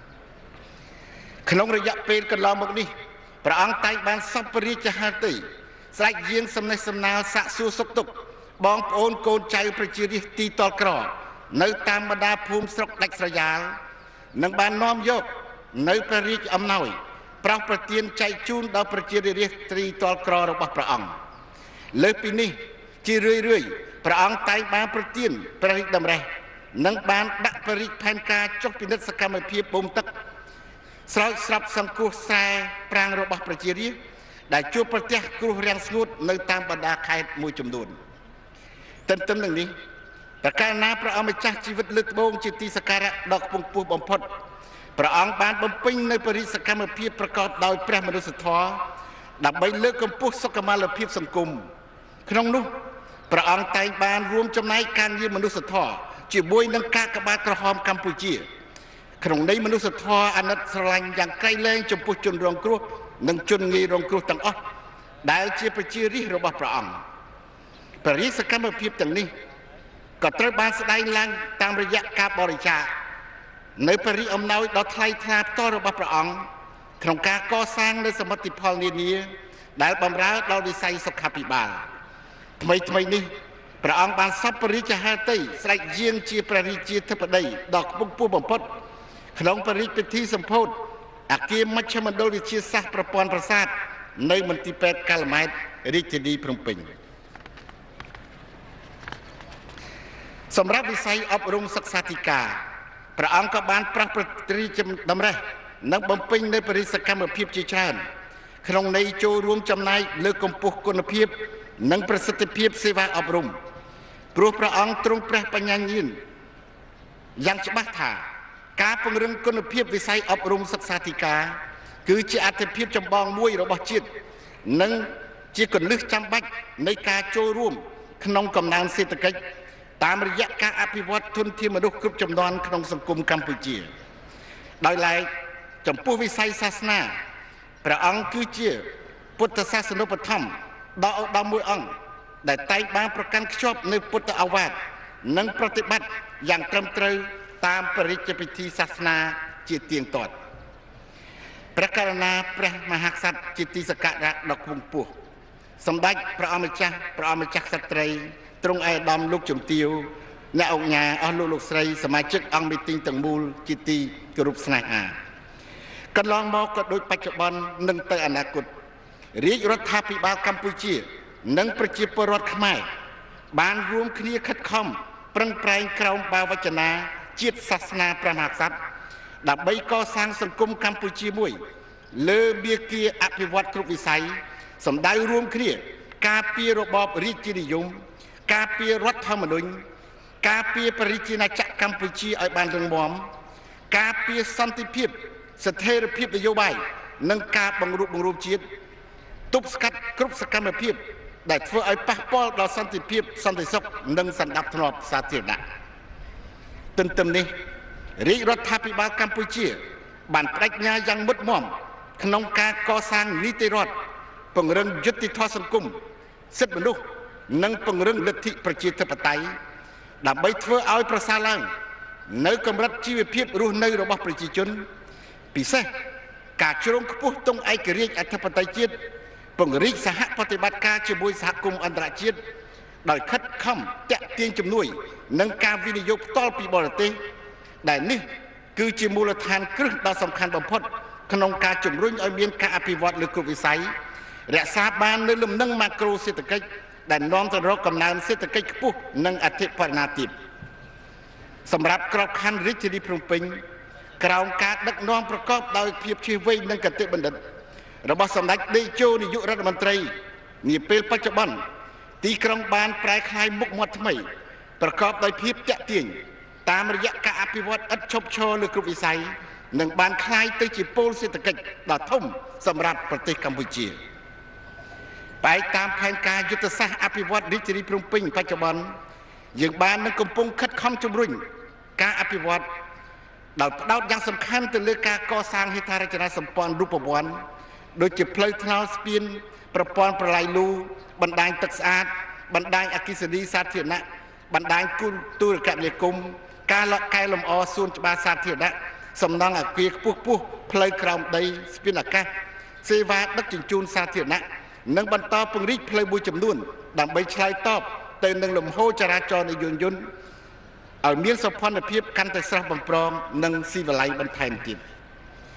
ក្នុងរយៈពេលកន្លងមកនេះព្រះអង្គតែងបានសពរាជហឫទ័យស្រែកយាងសំណេះសំណាលសាកសួរសុខទុក្ខបងប្អូនកូនចៅប្រជារាស្ត្រទីតលក្រនៅតាមបណ្ដាភូមិស្រុកដាច់ស្រយាលនិងបាននាំយកនៅព្រះរាជអំណោយប្រោសប្រទានចែកជូនដល់ប្រជារាស្ត្រត្រីទាល់ក្ររបស់ព្រះអង្គលើសពីនេះជារឿយរឿយព្រះអង្គតែងបានប្រទានព្រះរាជតម្រិះនិងបានដាក់ព្រះរាជផែនការចុះពិនិត្យសកម្មភាពបូមទឹកស្រោចស្រពសង្គ្រោះខ្សែប្រាំងរបស់ប្រជារាស្ត្រដែលជួបប្រទះគ្រោះរាំងស្ងួតនៅតាមបណ្ដាខេត្តមួយចំនួនទន្ទឹមនឹងនេះប្រការណាព្រះអង្គម្ចាស់ជីវិតលើកត្បូងជាទីសក្ការៈដ៏ខ្ពង់ខ្ពស់បំផុតព្រះអង្គបានបំពេញនៅបរិសកម្មភាពប្រកបដោយព្រះមនុស្សធម៌ដើម្បីលើកកម្ពស់សុខុមាលភាពសង្គមក្នុងនោះព្រះអង្គតែងបានរួមចំណែកការងារមនុស្សធម៌ជាមួយនឹងការកបាតក្រហមកម្ពុជាក្នុងន័យមនុស្សធម៌អាណិតស្រឡាញ់យ៉ាងក្រៃលែងចំពោះជនរងគ្រោះនិងជនងាយរងគ្រោះទាំងអស់ដែលជាប្រជារាស្ត្ររបស់ព្រះអង្គបរិសកម្មភាពទាំងនេះក៏ត្រូវបានស្ដែងឡើងតាមរយៈការបរិច្ចាគនៅព្រះរាជអំណោយដ៏ថ្លៃថ្លាផ្ទាល់របស់ព្រះអង្គក្នុងការកសាងនូវសមិទ្ធផលនានាដែលបម្រើដល់វិស័យសុខាភិបាលថ្មីថ្មីនេះព្រះអង្គបានសពរាជហឫទ័យស្រេចយាងជាព្រះរាជាធិបតីដ៏ខ្ពង់ខ្ពស់បំផុតក្នុងព្រះរាជពិធីសម្ពោធអគារមជ្ឈមណ្ឌលវិទ្យាសាស្ត្រប្រព័ន្ធប្រាសាទនៅមន្ទីរពេទ្យកាល់ម៉ែតរាជធានីភ្នំពេញសម្រាប់វិស័យអប់រំសិក្សាធិការព្រះអង្គក៏បានប្រោសប្រទានតម្រិះនិងបំពេញនៅបរិសកម្មភាពជាច្រើនក្នុងន័យចូលរួមចំណែកលើកកម្ពស់គុណភាពនិងប្រសិទ្ធភាពសេវាអប់រំព្រោះព្រះអង្គទ្រង់ព្រះបញ្ញាញាណយ៉ាងច្បាស់ថាការពង្រឹងគុណភាពវិស័យអប់រំសិក្សាធិការគឺជាអាទិភាពចម្បងមួយរបស់ជាតិនិងជាគន្លឹះចាំបាច់នៃការចូលរួមក្នុងកំណើនសេដ្ឋកិច្ចតាមរយៈការអភិវឌ្ឍធនធានមនុស្សគ្រប់ជំនាន់ក្នុងសង្គមកម្ពុជាដោយឡែកចំពោះវិស័យសាសនាព្រះអង្គគឺជាពុទ្ធសាសនូបត្ថម្ភដ៏ឧត្តមមួយអង្គដែលតែងបានប្រកាន់ខ្ជាប់នៅពុទ្ធឱវាទនិងប្រតិបត្តិយ៉ាងត្រឹមត្រូវតាមបរិជ្ជពិធីសាសនាជាទៀងទាត់ព្រះករុណាព្រះមហាក្សត្រជាទីសក្ការៈដ៏ខ្ពង់ខ្ពស់សម្ដេចព្រះអម្ចាស់ព្រះអម្ចាស់ក្សត្រីទ្រង់ឯកឧត្តមលោកជំទាវអ្នកអង្គញាអស់លោកលោកស្រីសមាជិកអង្គមីទីងទាំងមូលជាទីគោរពស្នេហាកន្លងមកក៏ដូចបច្ចុប្បន្ននិងទៅអនាគតរាជរដ្ឋាភិបាលកម្ពុជានិងប្រជាពលរដ្ឋខ្មែរបានរួមគ្នាខិតខំប្រឹងប្រែងក្រោមបាវចនាជាតិសាសនាព្រះមហាក្សត្រដើម្បីកសាងសង្គមកម្ពុជាមួយលើមាគ៌ាអភិវឌ្ឍគ្រប់វិស័យសម្ដៅរួមគ្នាការពាររបបរាជានិយមការពាររដ្ឋធម្មនុញ្ញការពារប្រជាជាណាចក្រកម្ពុជាឲ្យបានរឹងមាំការពារសន្តិភាពស្ថិរភាពនយោបាយនិងការបង្រួបបង្រួមជាតិទប់ស្កាត់គ្រប់សកម្មភាពដែលធ្វើឲ្យប៉ះពាល់ដល់សន្តិភាពសន្តិសុខនិងសណ្ដាប់ធ្នាប់សាធារណៈទន្ទឹមនេះរាជរដ្ឋាភិបាលកម្ពុជាបានបដិញ្ញាយ៉ាងមុតមមក្នុងការកសាងនីតិរដ្ឋពង្រឹងយុត្តិធម៌សង្គមសិទ្ធិមនុស្សនិងពង្រឹងលទ្ធិប្រជាធិបតេយ្យដើម្បីធ្វើឲ្យប្រសើរឡើងនៅកម្រិតជីវភាពរស់នៅរបស់ប្រជាជនពិសេសការជ្រងខ្ពស់ទង់ឯករាជ្យអធិបតេយ្យជាតិពង្រីកសហប្រតិបត្តិការជាមួយសហគមន៍អន្តរជាតិដោយខិតខំតាក់ទាញជំនួយនិងការវិនិយោគផ្ទាល់ពីបរទេសដែលនេះគឺជាមូលដ្ឋានគ្រឹះដ៏សំខាន់បំផុតក្នុងការជំរុញឲ្យមានការអភិវឌ្ឍលើគ្រប់វិស័យរក្សាបាននូវលំនឹងម៉ាក្រូសេដ្ឋកិច្ចដែលនាំទៅរកកំណើនសេដ្ឋកិច្ចខ្ពស់និងអធិបតេយ្យទាបសម្រាប់ក្របខ័ណ្ឌរាជធានីភ្នំពេញក្រោមការដឹកនាំប្រកបដោយភាពជឿវែងនិងគតិបណ្ឌិតរបស់សម្ដេចតេជោនាយករដ្ឋមន្ត្រីនាពេលបច្ចុប្បន្នទីក្រុងបានប្រែក្លាយមុខមាត់ថ្មីប្រកបដោយភាពតាក់ទាញតាមរយៈការអភិវឌ្ឍឥតឈប់ឈរលើគ្រប់វិស័យនិងបានក្លាយទៅជាពលសេដ្ឋកិច្ចដ៏ធំសម្រាប់ប្រទេសកម្ពុជាបែបតាមផែនការយុទ្ធសាស្ត្រអភិវឌ្ឍរាជធានីភ្នំពេញបច្ចុប្បន្នយើងបាននឹងកំពុងខិតខំជំរុញការអភិវឌ្ឍដោយផ្ដោតយ៉ាងសំខាន់ទៅលើការកសាងហេដ្ឋារចនាសម្ព័ន្ធរូបវន្តដូចជាផ្លូវថ្នល់ស្ពានប្រព័ន្ធប្រឡាយលូបណ្ដាញទឹកស្អាតបណ្ដាញអគ្គិសនីសាធារណៈបណ្ដាញទូរគមនាគមន៍ការលក់កែលម្អសួនច្បារសាធារណៈសំណង់អគារខ្ពស់ខ្ពស់ផ្លូវក្រោមដីស្ពានអាកាសសេវាដឹកជញ្ជូនសាធារណៈនិងបន្តពង្រីកផ្លូវមួយចំនួនដើម្បីឆ្លើយតបទៅនឹងលំហូរចរាចរណ៍នៃយានយន្តឲ្យមានសោភ័ណភាពកាន់តែស្រស់បំព្រងនិងស៊ីវិល័យបន្ថែមទៀត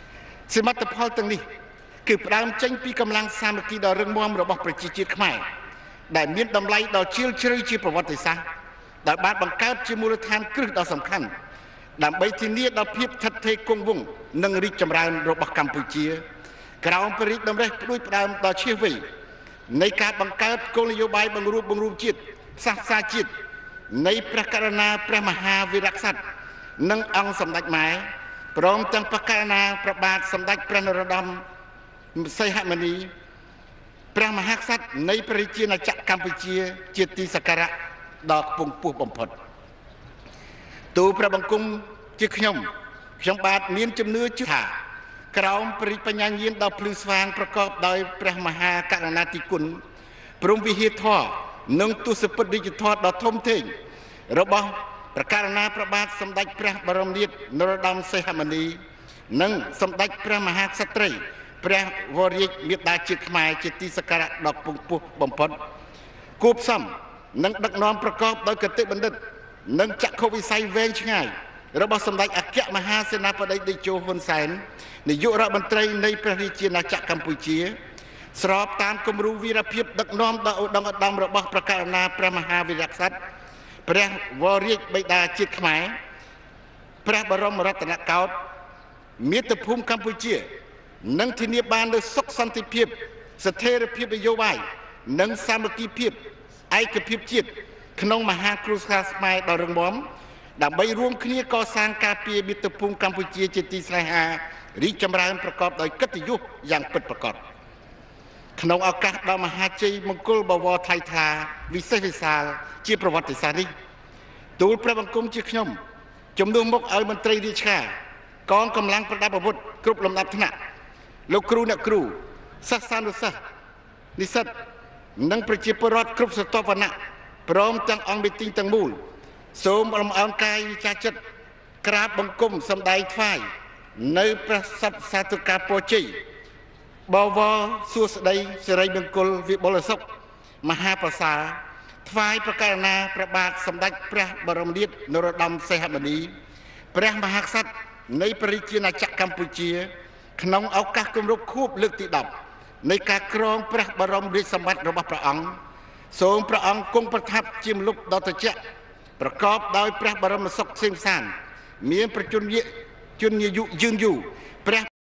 សមិទ្ធផលទាំងនេះគឺផ្ដើមចេញពីកម្លាំងសាមគ្គីដ៏រឹងមាំរបស់ប្រជាជាតិខ្មែរដែលមានតម្លៃដ៏ជ្រាលជ្រៅជាប្រវត្តិសាស្ត្រដែលបានបង្កើតជាមូលដ្ឋានគ្រឹះដ៏សំខាន់ដើម្បីធានាដល់ភាពស្ថិតស្ថេរគង់វង្សនិងរីកចម្រើនរបស់កម្ពុជាក្រោមព្រះរាជតម្រិះផ្ដួចផ្ដើមដ៏ឈ្លាសវៃនៃការបង្កើតគោលនយោបាយបង្រួបបង្រួមជាតិសាសនាជាតិនៃព្រះករុណាព្រះមហាវីរក្សត្រនិងអង្គសម្ដេចម៉ែព្រមទាំងព្រះករុណាព្រះបាទសម្ដេចព្រះនរោត្តមសីហមុនីព្រះមហាក្សត្រនៃព្រះរាជាណាចក្រកម្ពុជាជាទីសក្ការៈដ៏ខ្ពង់ខ្ពស់បំផុតទូលព្រះបង្គំជាខ្ញុំខ្ញុំបាទមានជំនឿជឿថាក្រោមព្រះរាជបញ្ញាញាណដ៏ភ្លឺស្វាងប្រកបដោយព្រះមហាករុណាធិគុណព្រមវិហារធម៌និងទស្សពិតរាជធម៌ដ៏ធំធេងរបស់ព្រះករុណាព្រះបាទសម្ដេចព្រះបរមនាថនរោត្តមសីហមុនីនិងសម្ដេចព្រះមហាក្សត្រីព្រះវររាជមាតាជាតិខ្មែរជាទីសក្ការៈដ៏ខ្ពង់ខ្ពស់បំផុតគួបផ្សំនិងដឹកនាំប្រកបដោយគតិបណ្ឌិតនិងចក្ខុវិស័យវែងឆ្ងាយរបស់សម្ដេចអគ្គមហាសេនាបតីតេជោហ៊ុនសែននាយករដ្ឋមន្ត្រីនៃព្រះរាជាណាចក្រកម្ពុជាស្របតាមគំរូវីរភាពដឹកនាំដ៏ឧត្តមឧត្តមរបស់ព្រះករុណាព្រះមហាវីរក្សត្រព្រះវររាជបិតាជាតិខ្មែរព្រះបរមរតនកោដ្ឋមាតុភូមិកម្ពុជានិងធានាបាននូវសុខសន្តិភាពស្ថិរភាពនយោបាយនិងសាមគ្គីភាពឯកភាពជាតិក្នុងមហាគ្រួសារខ្មែរដ៏រឹងមាំដើម្បីរួមគ្នាកសាងការពារមាតុភូមិកម្ពុជាជាទីស្នេហារីកចម្រើនប្រកបដោយកិត្តិយសយ៉ាងពិតប្រាកដក្នុងឱកាសដ៏មហាជ័យមង្គលបវរថ្លៃថ្លាវិសេសវិសាលជាប្រវត្តិសាស្ត្រនេះទូលព្រះបង្គំជាខ្ញុំជំនួសមុខឲ្យមន្ត្រីរាជការកងកម្លាំងប្រដាប់អាវុធគ្រប់លំដាប់ថ្នាក់លោកគ្រូអ្នកគ្រូសិស្សានុសិស្សនិស្សិតនិងប្រជាពលរដ្ឋគ្រប់ស្រទាប់វណ្ណៈព្រមទាំងអង្គមេទីងទាំងមូលសូមរំអើនកាយវិចារចិត្តក្រាបបង្គំសម្ដែងថ្វាយនៅព្រះសព្វសាធុការពរជ័យបវរសួស្តីសិរីមង្គលវិបុលសុខមហាប្រសាថ្វាយព្រះករុណាព្រះបាទសម្ដេចព្រះបរមនាថនរោត្តមសីហមុនីព្រះមហាក្សត្រនៃព្រះរាជាណាចក្រកម្ពុជាក្នុងឱកាសគម្រប់ខួបលើកទីដប់នៃការក្រងព្រះបរមរាជសម្បត្តិរបស់ព្រះអង្គសូមព្រះអង្គគង់ប្រថាប់ជាម្លប់ដ៏ត្រជាក់ប្រកបដោយព្រះបរមសុខសេមសានមានប្រជញ្ញជនអាយុយឺនយូរព្រះ